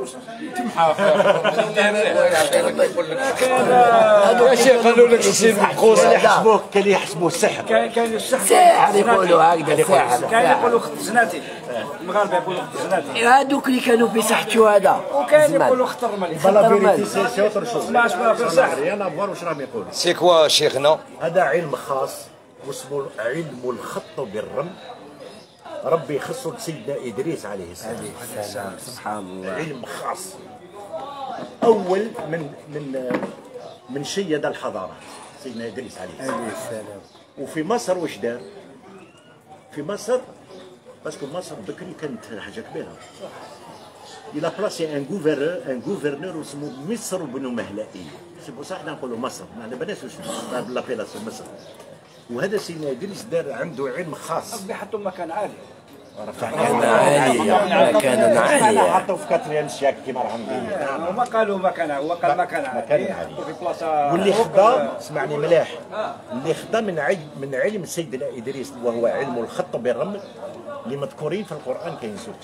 هذا الشيخ قالوا لك سيد مخوص كان يحسبوه سحر. كاين السحر ساحر يقولوا هكذا ساحر. كاين يقولوا خط زناتي، المغاربه يقولوا خط زناتي. هذوك اللي كانوا بيسحتوا هذا. وكاين يقولوا خطر ملك. سي اوتر شوز. ما اشبه في السحر. ريان افوار واش راهم يقولوا. سي كوا شيخنا؟ هذا علم خاص واسمه علم الخط بالرمل. ربي يخصه سيدنا ادريس عليه السلام. سبحان الله. علم خاص اول من شيد الحضارات سيدنا ادريس عليه السلام. وفي مصر واش دار؟ في مصر باسكو مصر بكري كانت حاجه كبيره. الى بلاسي ان غوفرنور اسمه مصر بن مهلائي. سي بو صح نقولوا مصر، ما على بالناش واش لابيلاسيون مصر. وهذا سيدنا ادريس دار عنده علم خاص. ربي حطوا مكان عالي. مكان عالي. مكان عالي. حطوا في 4 سياك كيما راهم قايلين. وما قالوا مكان عالي، هو قال مكان عالي. في بلاصه. واللي خدا اسمعني مليح، اللي خدا من علم سيدنا ادريس وهو علم الخط بالرمل اللي مذكورين في القران كاين زوج.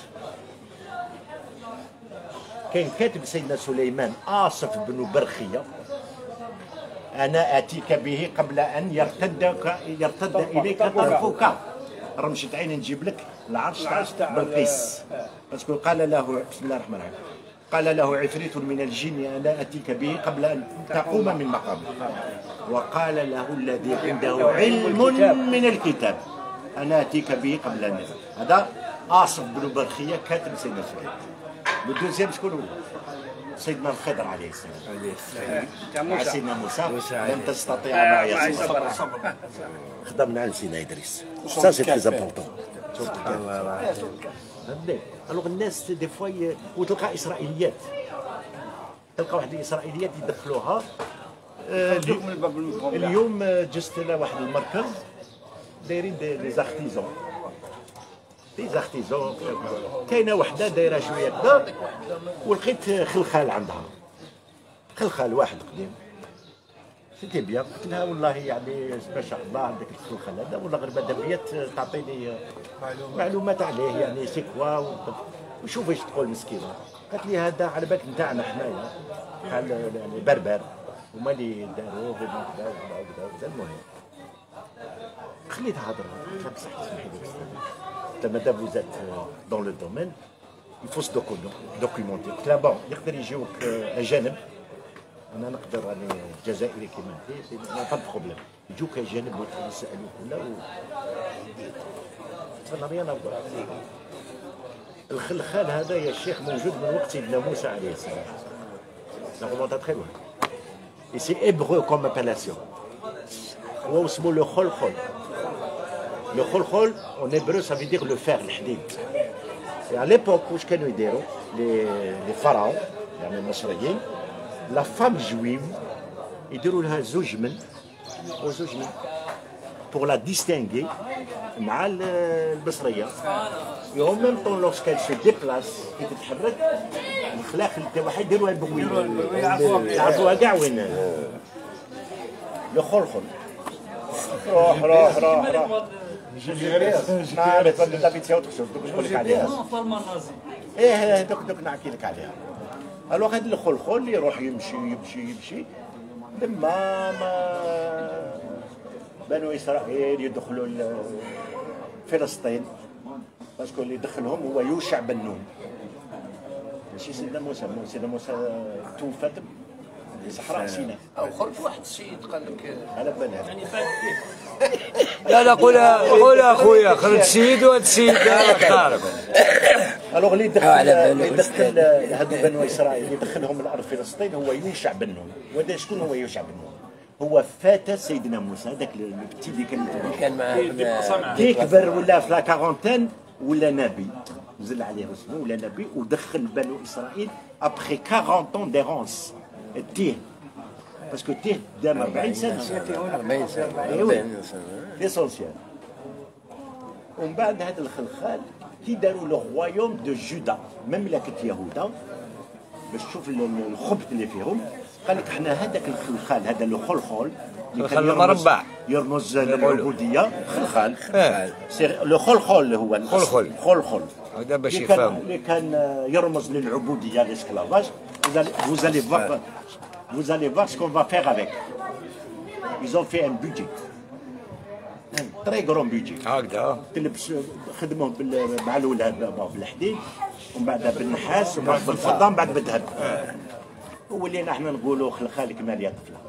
كاين كاتب سيدنا سليمان آصف بن برخية أنا آتيك به قبل أن يرتد إليك طرفك. رمشة عين نجيب لك العرش تاع بلقيس. باسكو قال له بسم الله الرحمن الرحيم قال له عفريت من الجن أنا آتيك به قبل أن تقوم من مقامك. وقال له الذي عنده علم من الكتاب أنا آتيك به قبل أن هذا آصف بن برخية كاتب سيدنا سليمان. والدوزيام شكون هو؟ سيدنا الخضر عليه السلام. مع سيدنا موسى لن تستطيع معي صبرا. خدمنا على سيدنا ادريس. سا سي تري امبورطون. الوغ الناس دي فوا وتلقى اسرائيليات، تلقى واحد الاسرائيليات يدخلوها. اليوم جست لواحد المركز دايرين دي زارتيزون. ديزارتيزون كاينه وحده دايره شويه كذا ولقيت خلخال عندها، خلخال واحد قديم سيتي بيان. قلت لها والله يعني ما شاء الله عندك الخلخال هذا والله غير ماذا بيا تعطيني معلومات عليه يعني سي كوا وشوف ايش تقول مسكينه. قالت لي هذا على بالك نتاعنا حنايا بحال البربر هما اللي داروه كذا وكذا. المهم خليتها هضره بصح تسمح لي مادام vous êtes dans le domaine, il faut se documenter. قلت لها بون يقدر يجيوك اجانب، انا نقدر راني جزائري كيما انت ما با بروبليم، يجوك اجانب يسالوك ولا انا ريان نقول. الخلخال هذا يا شيخ موجود من وقت سيدنا موسى عليه السلام. لا remonte très loin. Et c'est hébreu comme appellation. هو اسمه لو خلخل. Le kholkhol en hébreu ça veut dire le fer, le hadid. Et à l'époque où كانوا يديروا les pharaons يعني المصريين la femme juive يديروا لها زوج من pour la distinguer مع المصريه. et en même temps lorsqu'elle se déplace كي تتحرك الخلاخل تاعها يديروها بوين يعرفوها كاع وين. le kholkhol روح ايه دوك نحكي لك عليها. الوغ هذا الخلخل يروح يمشي لما ما بنو اسرائيل يدخلوا فلسطين باسكو اللي دخلهم هو يوشع بن نون ماشي سيدنا موسى. سيدنا موسى توفى في صحراء سيناء. او خرج واحد السيد قال لك على بالها يعني فات لا قول اخويا خرج سيد وهذا السيد تعرف. الوغ اللي دخل هذو بنو اسرائيل يدخلهم الارض فلسطين هو يوشع بن نون. وهذا شكون هو يوشع بن نون؟ هو فات سيدنا موسى هذاك البتي اللي كان معاه كي كبر ولا في لا كارونتين ولا نبي نزل عليه اسمه ولا نبي ودخل بنو اسرائيل ابخي 40 ans d'errance تيه باسكو تيه دام 40 سنه 40 سنه ليسونسيال. ومن بعد هذا الخلخال كي داروا لو رويوم دو جودا مملكه يهودا باش تشوف الخبث اللي فيهم قال لك احنا هذاك الخلخال هذا لو خلخال الخلخال المربع يرمز للعبوديه خلخال لو خلخال اللي هو خلخال هذا باش يفهم اللي كان يرمز للعبوديه l'esclavage. Vous allez voir ce qu'on va faire avec. Ils ont fait un budget. Un très grand budget. هكذا تلبس خدموه مع الاولاد بالحديد ومن بعد بالنحاس ومن بعد بالفضه ومن بعد بالذهب. ولينا احنا نقولوا خلخال كمال يا طفله.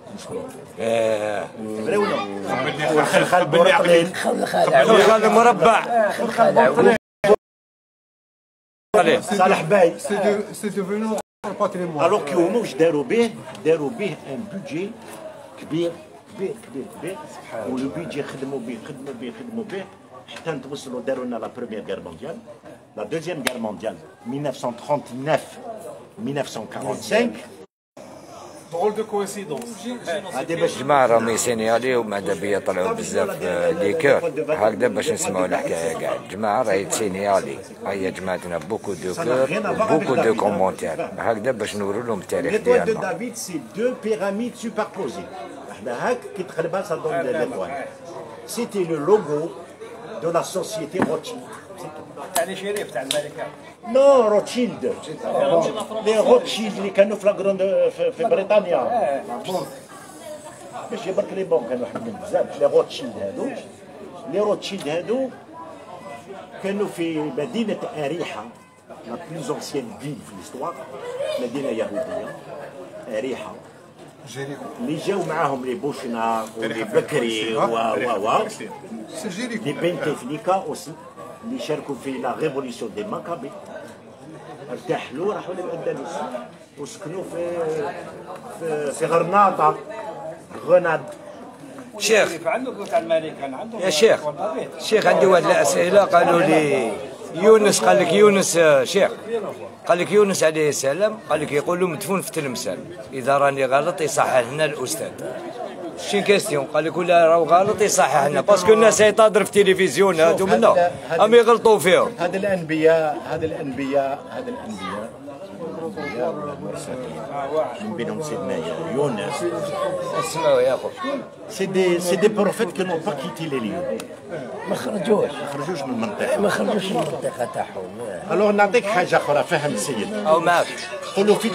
خلخال بورقلين خلخال مربع صالح باي. C'est devenu un patrimoine. الوغ كي هما واش داروا به ان بودجي كبير كبير كبير كبير ولو بيجي خدموا به حتى نتوصلوا داروا لنا لا بروميير غير مونديال لا دوزيام غير مونديال 1939 1945. drôle de coïncidence. جماعة راهم سينيالي وماذا بيا طلعوا بزاف ليكور هكذا باش نسمعوا الحكايه كاع. الجماعة راهي سينيالي هيا جماعتنا بوكو دو كور بوكو دو كومونتير هكذا باش نوروا لهم التاريخ ديالنا. ديالنا. دو دافيد سي دو بيراميد سوبربوزي. احنا هاك كي تقلبها صا دون ليطوال. سيتي لو لوغو دو لا سوسيتي روتشيلد. تاع لي شريف تاع الملكه. نو روتشيلد لي روتشيلد اللي كانوا في لاغروند في بريطانيا باش برك لي بون كانوا حملين بزاف. لي روتشيلد هادو كانوا في مدينه اريحه لا بلوز اونسيان فيل في ليستوار مدينه يهوديه اريحه اللي جاو معاهم لي بوشنا ولي بكري لي بنتفليكا اوسي اللي شاركوا في لا ريفوليسيون دي ماكابي ارتاحلوا راحوا للاندلس وسكنوا في غرناطه غناد. شيخ يا شيخ عندي واحد الاسئله قالوا لي يونس قال لك يونس شيخ قال لك يونس عليه السلام قال لك يقولوا مدفون في تلمسان اذا راني غلط يصحح لنا الاستاذ. شي كيستيون قال لك ولا راهو غلط يصحح لنا باسكو الناس تهضر في التلفزيون هادو منا هم يغلطوا فيهم. هذا الانبياء والمرسلين من بينهم سيدنا يونس. اسمعوا يا اخو سي دي بروفيت كي نون با كيتي لي ليون ما خرجوش من المنطقه ما خرجوش من المنطقه تاعهم. الوغ نعطيك حاجه اخرى فهم السيد او معك قولوا في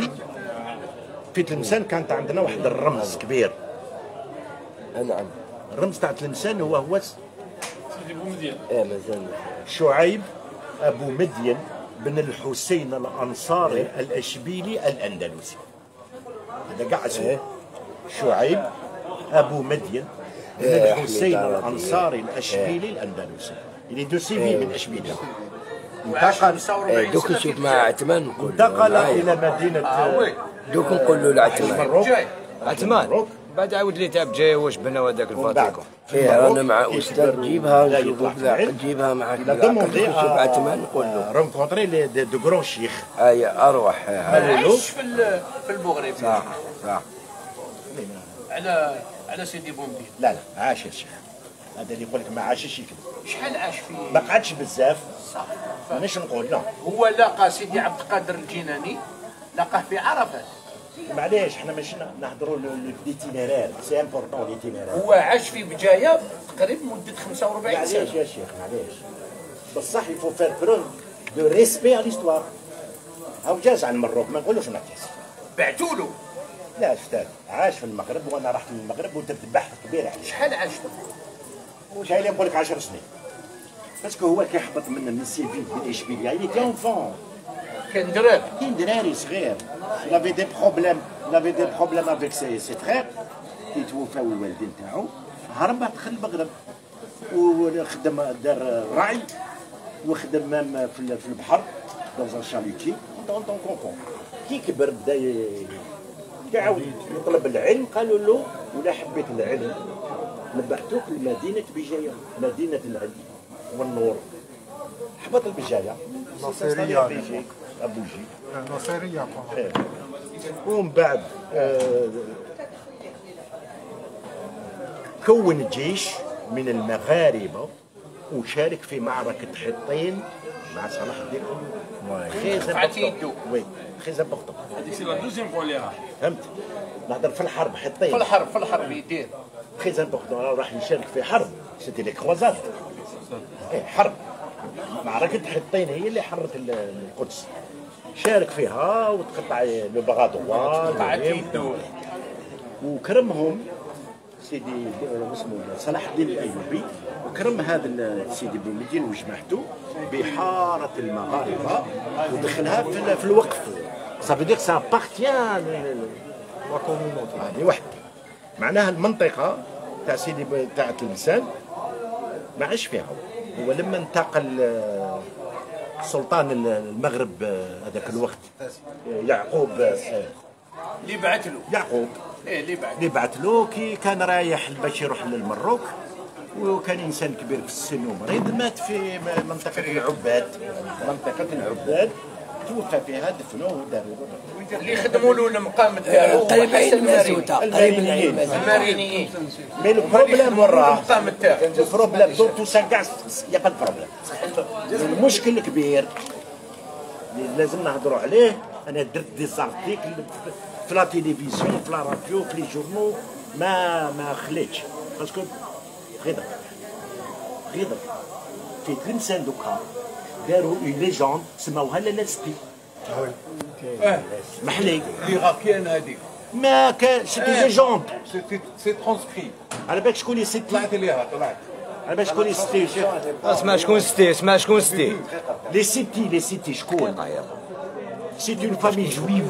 تلمسان كانت عندنا واحد الرمز كبير. نعم الرمز تاع تلمسان هو سيدي بومدين. مازال شعيب ابو مدين بن الحسين الانصاري الاشبيلي الاندلسي. هذا كاع اسمه شعيب ابو مدين بن الحسين الانصاري الاشبيلي الاندلسي. اللي دو سيفي من اشبيليه. انتقل دوك نشوف مع عثمان نقول انتقل الى مدينه دوك نقولوا لعثمان عثمان بعد عاود لي تاب جاي واش بناو هذاك الفاتيكون. رانا مع استاذ جيبها نشوفوا جيبها معاك نشوف عثمان نقول له رونكونطري دو غرون شيخ. اروح عايش في المغرب. صح على سيدي بومدين. لا عاش يا شيخ. هذا اللي يقول لك ما عاشش يكذب. شحال عاش فيه؟ ما قعدش بزاف. مانيش نقول لا. هو لاقى سيدي عبد القادر الجيلاني لقاه في عرفات. معليش حنا ماشي نهضروا ليتينيرير سي امبورطون ليتينيرير. هو عاش في بجايه تقريبا مده 45 معليش سنه. يا شيخ معليش بصح يفو فير بروف دو ريسبي على ليستوار. هاو جاز على المروك ما نقولوش نقيس. بعتوا له. لا شتات عاش في المغرب وانا رحت للمغرب ودرت بحث كبير عليه. شحال عاش له؟ وشحال يقول لك 10 سنين. باسكو هو كيحبط من السيفي بالاشبيليه اللي كان فون. كان دراري. كاين دراري صغير. Il avait des problèmes avec ses frères. كي توفاو الوالدين تاعو هرب دخل المغرب وخدم دار الرعي وخدم مام في البحر دون شاليتي دون كونكون. كي كبر بدا يعاود يطلب العلم قالوا له ولا حبيت العلم نبعثوك لمدينه بجايه مدينه العلم والنور. حبط البجايه ناصريه ابوجي ناصريه ومن بعد كون جيش من المغاربه وشارك في معركه حطين مع صلاح الدين. رفعت يدو. وي تري امبورطون. هذيك سي لا دوزيام كوليرا. فهمت؟ نهضر في الحرب حطين. في الحرب يدير. تري امبورتون راح يشارك في حرب، سيتي لي كروزات. حرب. معركة حطين هي اللي حرت القدس. شارك فيها وتقطع لو بغادوا وكرمهم سيدي اسمه صلاح الدين الايوبي، وكرم هذا سيدي بومدين وجماعته بحاره المغاربه ودخلها في الوقف. صافي ديك سا بارتيان لا كومونيتي هذه واحد. معناها المنطقه تاع سيدي تاع تلمسان ما عاش فيها. هو لما انتقل سلطان المغرب هذاك الوقت يعقوب اللي بعث له يعقوب اللي بعث له كي كان رايح باش يروح للمروك، وكان انسان كبير في السن ومريض، مات في منطقه العباد توفى فيها دفنوه وداروا اللي خدموا له المقام تاعو قريب من المازوته، قريب من المارينيين. مي البروبليم وراه المقام تاعو البروبليم دون تو سا كاع يا با بروبليم. المشكل الكبير اللي لازم نهضروا عليه، انا درت دي زارتيكل في لا تيليفزيون في لا راديو في لي جورنو ما خليتش باسكو غير في تلمسان دوكا داروا اون ليجوند سماوها لالا ستي. محلي اللي كاين هذيك ما كان سيتي ليجوند سي ترانسكري. على بالك شكون ستي؟ طلعت ليها على بالك شكون ستي؟ اسمع شكون ستي، اسمع شكون ستي. لي سيتي شكون؟ سيت اون فامي جويف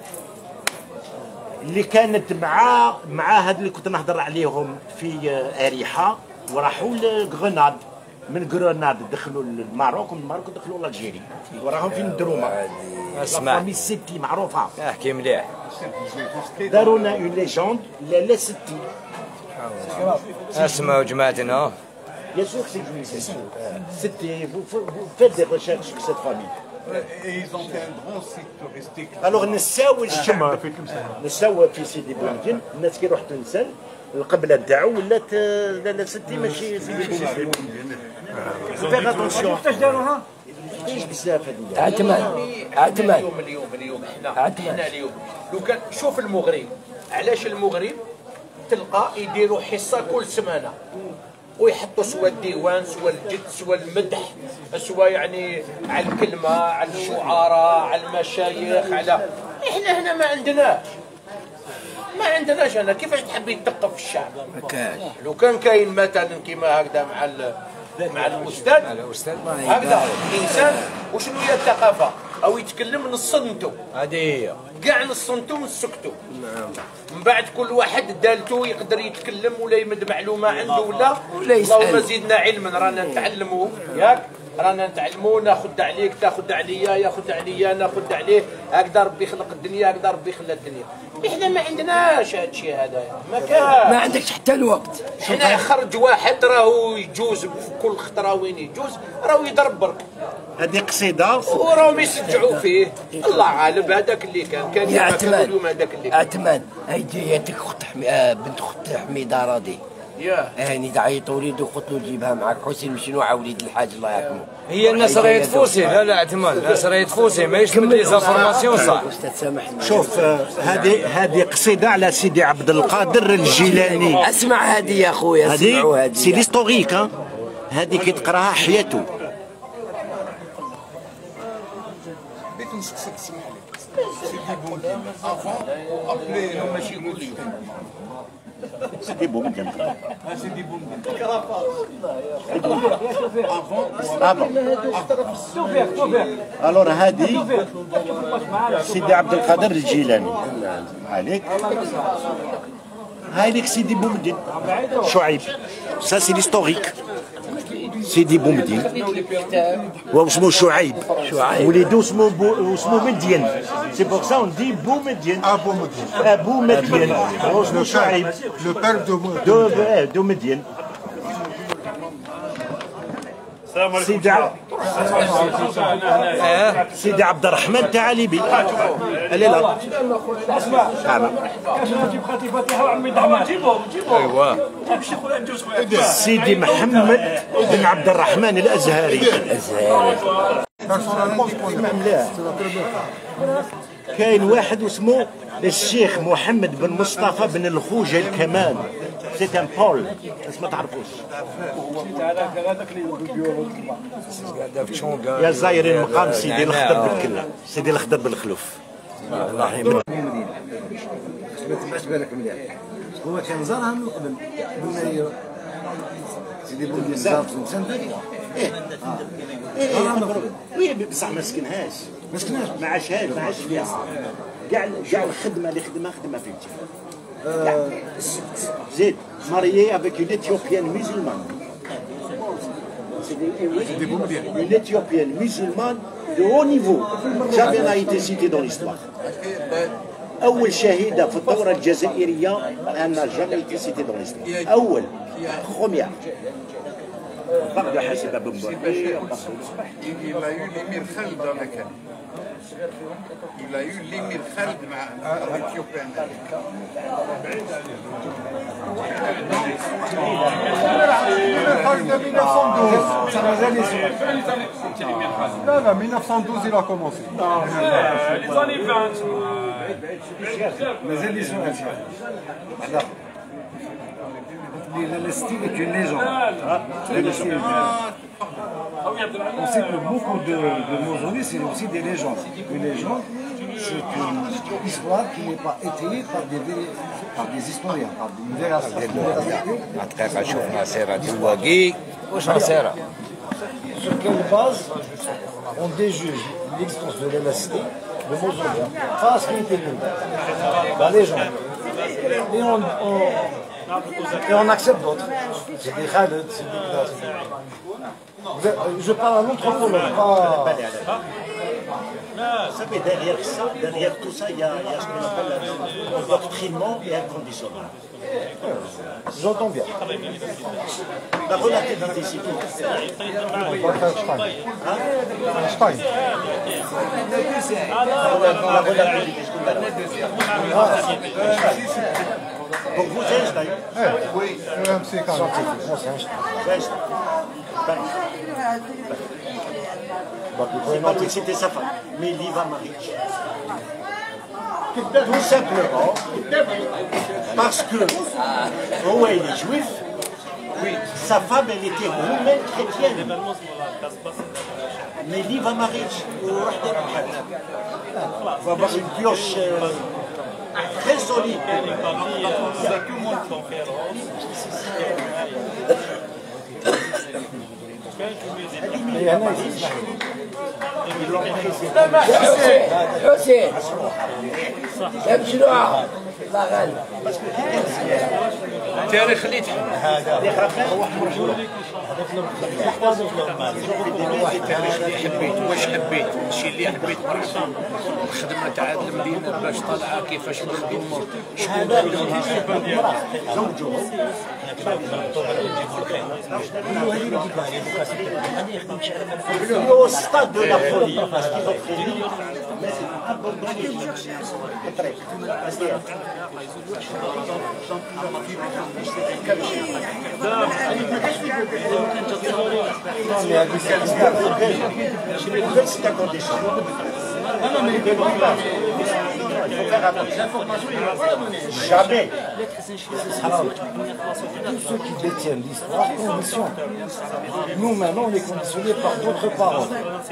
اللي كانت مع هاد اللي كنت نهضر عليهم في اريحه، وراحوا لغرناط، من غرناط دخلوا للماروك، ومن الماروك دخلوا لالجيري، وراهم في الدرومه. اسمع فامي سيتي معروفه. احكي مليح. داروا لنا اون ليجوند لا ستي. اسمعوا جماعتنا. Bien sûr que c'est une C'était, vous faites des recherches sur cette famille. Et ils ont fait un grand site touristique. Alors نساو الشعب نساو في سيدي بومدين، الناس كي يروح تلمسان القبله نتاعو ولات لا ستي ماشي سيدي بومدين. فيغ اتونسيون. كيفاش داروها؟ كاينش بزاف هذه. اليوم احنا اليوم لو كان شوف المغرب، علاش المغرب تلقى يديروا حصه كل سمانه ويحطوا سوا الديوان سوا الجد سوا المدح سوا يعني على الكلمه على الشعراء على المشايخ على. احنا هنا ما عندناش هنا. كيفاش تحب يتثقف الشعب؟ ما كاينش. لو كان كاين مثلا كيما هكذا مع الاستاذ هكذا الانسان وشنو هي الثقافه؟ او يتكلم نصنتو، هذه هي كاع نصنتو ونسكتو. من بعد كل واحد دالته يقدر يتكلم ولا يمد معلومه عنده ولا اللهم زيدنا علما. رانا نتعلموا ياك، رانا نتعلموا، ناخذ عليك تاخذ عليا، ياخذ عليا ناخذ عليه، هكذا ربي خلق الدنيا، هكذا ربي خلى الدنيا. احنا ما عندناش هذا الشيء هذايا، ما كان ما عندكش حتى الوقت. حنا خرج واحد راهو يجوز في كل خطره وين يجوز راهو يضرب برك. هذه قصيده وراهم يسجعوا فيه. الله غالب هذاك اللي كان يا اليوم هذاك اللي عثمان هيديتك خت بنت خت حميده راضي. هاني تعيط وليدو قلت له جيبها معك حسين مشي نوع وليد الحاج الله يرحمه. هي الناس راهي يتفوسي. لا عثمان الناس راهي يتفوسي ماهيش من لي زانفورماسيون صح. استاذ سامحني. شوف هذه قصيده على سيدي عبد القادر الجيلاني. اسمع هذه يا خويا، اسمعوا هذه سي ليستوريك. هذه كي تقراها حياته. بغيت نسقسك تسمح لي سيدي بومدين افون ابلي ماشي كل يوم. سيدي بومدين سيدي بومدين الور هذه سيدي عبد القادر الجيلاني عليك. هاي ليك سيدي بومدين شعيب. سا سي ليستوريك. سيدي بومدين واسمه شعيب وليدو اسمه مدين. سي بور سا اون دي بومدين. ابو مدين واسمه شعيب Le père de دو مدين. سيدي عبد الرحمن تعاليبي. لا سيدي محمد بن عبد الرحمن الازهري. كاين واحد اسمه الشيخ محمد بن مصطفى بن الخوجة الكمان، سي ان بول، بس ما تعرفوش. يا زايرين مقام سيدي الخضر بالكلا، سيدي الخضر بالخلوف. الله يحميه. ما تبعش بالك مليح، هو كان زارها من قبل بالمايو سيدي بومدين زار في المسندك. وي بصح ما سكنهاش، ما عاشهاش، ما عاش فيها. كاع الخدمه اللي خدمها في الجامع. زيد marié avec une éthiopienne musulmane. Une éthiopienne musulmane de haut niveau. Jamais n'a été citée dans l'histoire. أول شهيدة في الثورة الجزائرية elle n'a jamais été citée dans l'histoire. أول première. بعد حسب أبو بكر. Il a eu l'émir Khaled dans la canne. Il a eu l'émir Khaled مع l'Éthiopienne. Là, là, 1912, il a commencé. Les années 20. مازال يسمع la style est une légende. On sait que beaucoup de mausolées, c'est aussi des légendes. Une légende, c'est une histoire qui n'est pas étayée par des historiens, par des حقيقة شفنا سيرة الواقي واش صايرة. Sur quelle base on déjuge l'existence de l'élastique, le mausolée, pas ce qui était dit, la légende. Et on accepte d'autres. C'est des Khaled, c'est des... Je parle à l'anthropologue, pas... Ça, mais derrière tout ça, il y a ce qu'on appelle un doctrinement et inconditionnel. J'entends bien. La relativité, c'est tout. Einstein. La relativité, c'est donc vous, c'est Einstein? Oui, c'est quand même. C'est pas lui, c'était sa femme, mais Liva Maric. Tout simplement parce que Owen il est juif, sa femme elle était roumaine chrétienne. Mais Liva Maric, il faut avoir une pioche très solide. حسين امشي له الله غالب تاريخ اللي حبيت واش حبيت الشيء اللي حبيت مرحبا الخدمه تاع هذه المدينه باش طالعه كيفاش نخدموا Au stade de la folie, parce qu'ils ont prévu, mais c'est abandonné. C'est un condition. Il faut faire attention. Jamais. Tous ceux qui détiennent l'histoire conditionnent. Nous maintenant on est conditionnés par d'autres paroles.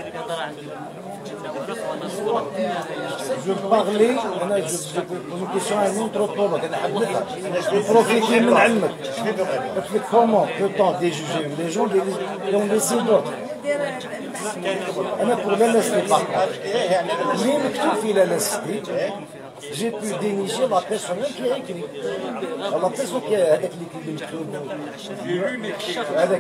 Je parlais, je pose une question à un anthropologue, profiter de l'ilm. Comment peut-on déjuger une légende et en laisser d'autres? Pour l'anesthésie, par contre, j'ai pu dénicher la personne qui a écrit. La personne qui a écrit avec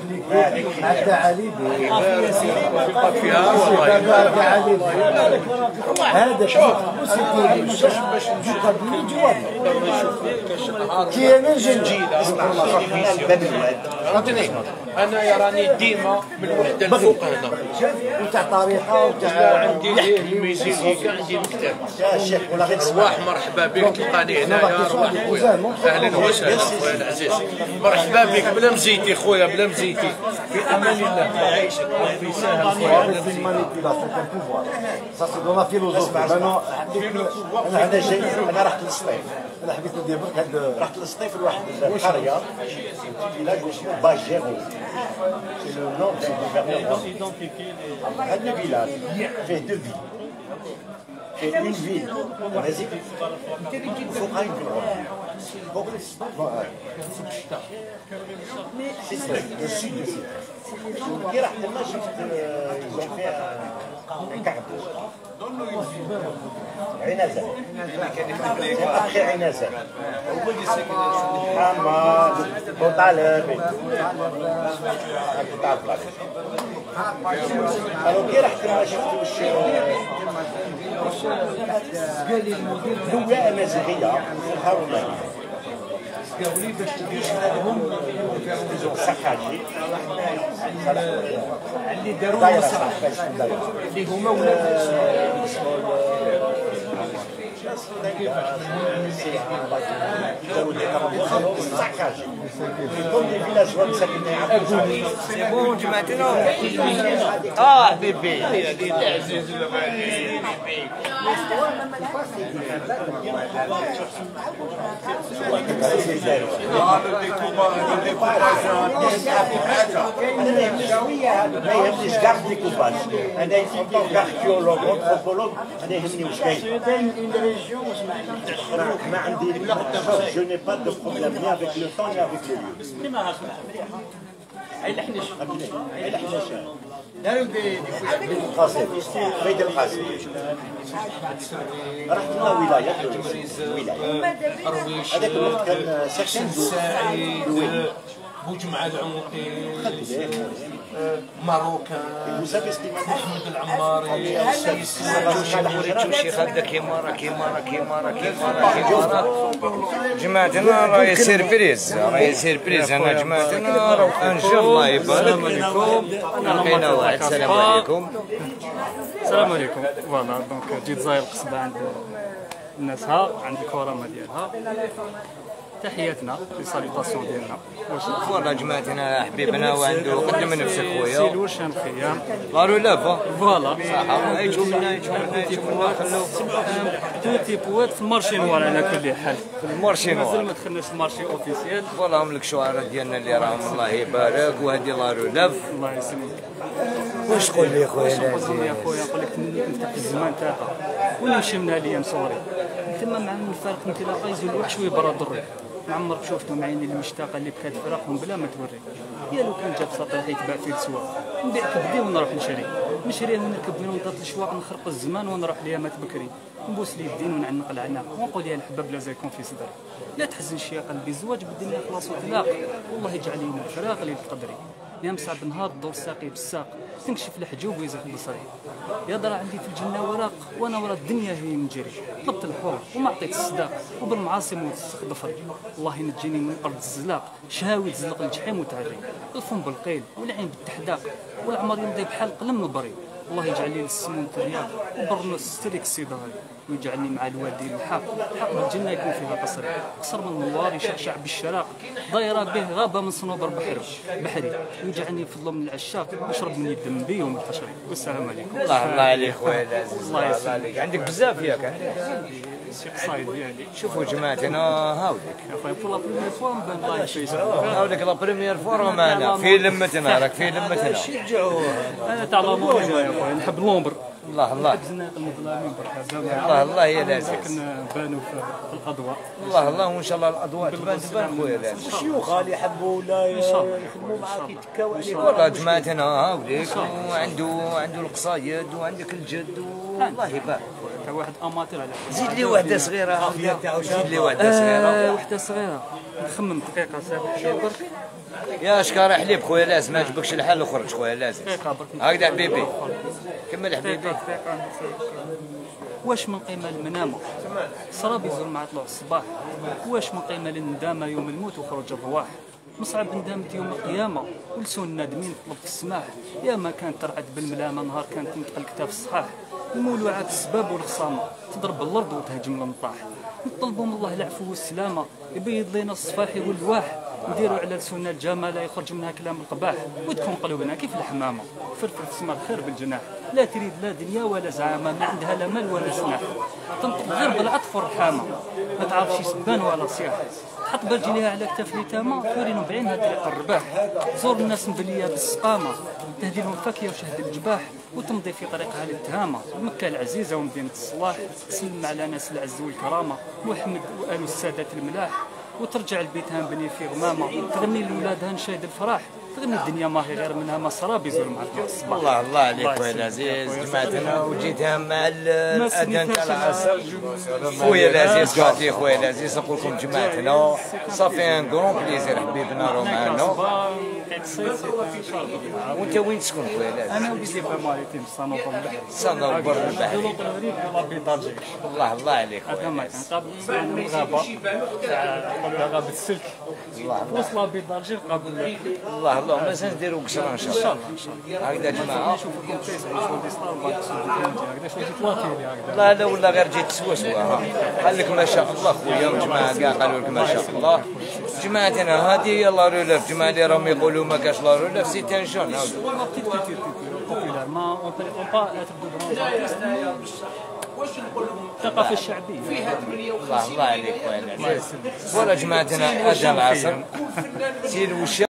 انا يراني ديما من وحده الفوق هنا وتاع طريقه وتاع عندي الميزيك عندي مكتب يا شيخ ولا غير واحد مرحبا بك تلقاني هنايا روح خويا اهلا وسهلا خويا العزيز مرحبا بك بلا مزيتي خويا بلا مزيتي في امان الله الله يعيشك ربي يسهل خويا بلا مزيتي Ça c'est dans la philosophie. انا رحت للصيف انا حبيت ندير برك هاد رحت للصيف لواحد القريه فيلاج اسمه باجيرو سي لو نون دو غوفرنور هاد الفيلاج فيه دو فيل فيه اون فيل مازال فوقها فوق سي لو سود كي رحت لما شفت يزون فيها كعبه عنزه اخي عنزه حماد بوطالب تعرف الو كي رحت لما شفت هواء مزغيه هارونيه قالوا لي باش تجيش لهم سكاجي اللي داروا اللي هما ولاد سي بون جماعتنا حبيبي العزيز ما يهمنيش كاع الديكوباج انا اونطون كاركيولوج انثروبولوج انا يهمني واش كاين ما عندي جو ني با دو بروبليم ني افيك لو طون ني افيك لو ليو داروا بيت القاسم بيت القاسم رحت لنا ولايه هذاك الوقت كان ساكن سعيد بوجمعة العموقي ماروكان احمد العماري الشيخ هذا كيما جماعتنا راهي سيربريز انا جماعتنا ان شاء الله يبارك عليكم لقينا واحد السلام عليكم السلام عليكم فوالا دونك جيت زاير القصبه عند الناس عند الكرامه ديالها تحياتنا للساليطاسيون ديالنا فوالا جماعتنا حبيبنا وعنده قدم نفسك خويا سي الوشان خيام داروا لافا فوالا صح يجوا منا تو تيبوات في المارشي نوار على كل حال في المارشي نوار مازال ما دخلناش المارشي اوفيسيال فوالا هم الشعراء ديالنا اللي راهم الله يبارك وهذه داروا لاف الله يسلمك واش تقول لي خويا نقول لي خويا نقول لك نفتح الزمان تاعها ونمشي من الايام صغري تما مع الفرق انطلاقه يزول واحد شويه برا ضري ما عمرك شفتهم عيني المشتاقه اللي بكات فراقهم بلا ما توري يا لو كان جاب سطيح يتباع فيه السواق نبيع كبدي ونروح نشري نركب من ونطط الشواق نخرق الزمان ونروح ليامات بكري نبوس لي الدين ونعنق العناق ونقول يا الحباب لا زيكون في صدري لا تحزن يا قلبي الزواج بالدنيا خلاص وطلاق والله يجعل لي الفراق اللي بقدري يا مصعب نهار الدور ساقي بالساق تنكشف الحجوب ويزيح بصري يا درا عندي في الجنه وراق وانا ورا الدنيا هي مجري طلبت الحور وما عطيت الصداق وبالمعاصي موت ضفري الله ينجيني من ارض الزلاق شهاوي تزلق الجحيم وتعري الفم بالقيل والعين بالتحداق والعمر يمضي بحال قلم البري الله يجعل لي السموم ترياق وبرنوس ستريك الصداري ويجعلني مع الوالدين الحق حق بالجنه يكون فيها قصري قصر من النوار يشعشع بالشراق دايره به غابه من صنوبر بحري ويجعلني في ظلم العشاق يشرب من يد النبي ومن حشري والسلام عليكم الله عليك خويا العزيز الله يسلمك عندك بزاف ياك شي قصايد ديالي شوفوا جماعتنا هاوليك يا خويا بور لا بريمير فوا نبان لايف فيسبوك هاوليك لا بريمير فوا راه معنا في لمتنا راك في لمتنا انا تاع لامور يا خويا نحب لومبر الله نحب زناق المظلمين برك الله يا العزيز بانوا في الاضواء الله وان شاء الله الاضواء تبان خويا العزيز الشيوخ اللي يحبوا ولا يخدموا معاك يتكاو عليك والله جماعتنا هاوليك وعنده القصايد وعندك الجد والله يبارك تا واحد اماتير على زيد لي وحده صغيره زيد لي وحده صغيره وحده صغيره نخمم دقيقه سابقه برك يا شكار حليب خويا لازم ما عجبكش الحال وخرج خويا لازم هكذا حبيبي كمل حبيبي واش من قيمه المنامه صراب يزول مع طلوع الصباح واش من قيمه الندامه يوم الموت وخروج الرواح مصعب ندمت يوم القيامه ولسون النادمين طلبت السماح يا ما كانت ترعد بالملامه نهار كانت تنطق الكتاب الصحاح المولوعه السباب والخصامه تضرب الارض وتهجم المطاح. نطلبوا من الله العفو والسلامه يبيض لنا الصفاحي واللواح نديروا على لسونا الجمال يخرج منها كلام القباح وتكون قلوبنا كيف الحمامه فرفر ثمر الخير بالجناح لا تريد لا دنيا ولا زعامه ما عندها لا مال ولا سناح تنطق غير بالعطف والرحامه ما تعرفش سبان ولا صياح تحط برجليها على كتاف اليتامى توريهم بعينها طريق الرباح زور الناس مبليه بالسقامه تهدي لهم فاكيه وشهد الجباح وتمضي في طريقها للتهامه مكه العزيزه ومدينه الصلاح تسلم على ناس العز والكرامه محمد وآل السادات الملاح وترجع لبيتها بني في غمامه تغني لولادها نشيد الفرح تغني الدنيا ما هي غير منها ما صراب يزور مع الصباح. الله عليك خويا العزيز جماعتنا وجيتها مع الاذان تاع العصر خويا العزيز قاعدين خويا العزيز نقول لكم جماعتنا صافي ان كرون بليزير حبيبنا راهو معنا. وانت وين تسكن خويا العزيز؟ انا بيزي ماريتيم صنوبر بر البحر. الله عليك هذا ما قابل الغابه تاع غابه السلك وصل بيض دارجي قبل الله مازال نديرو قشره ان شاء الله. هكذا جماعه لا ولا غير جيت سوا قال لك ما شاء الله خويا الجماعه كاع قالوا لك ما شاء الله. جماعتنا هذه يلا رولف جماعه اللي راهم يقولوا ما كاش لا رولف سي تان جون الثقافه الشعبيه الله عليك خويا العزيز. ولا جماعتنا اذان العصر سير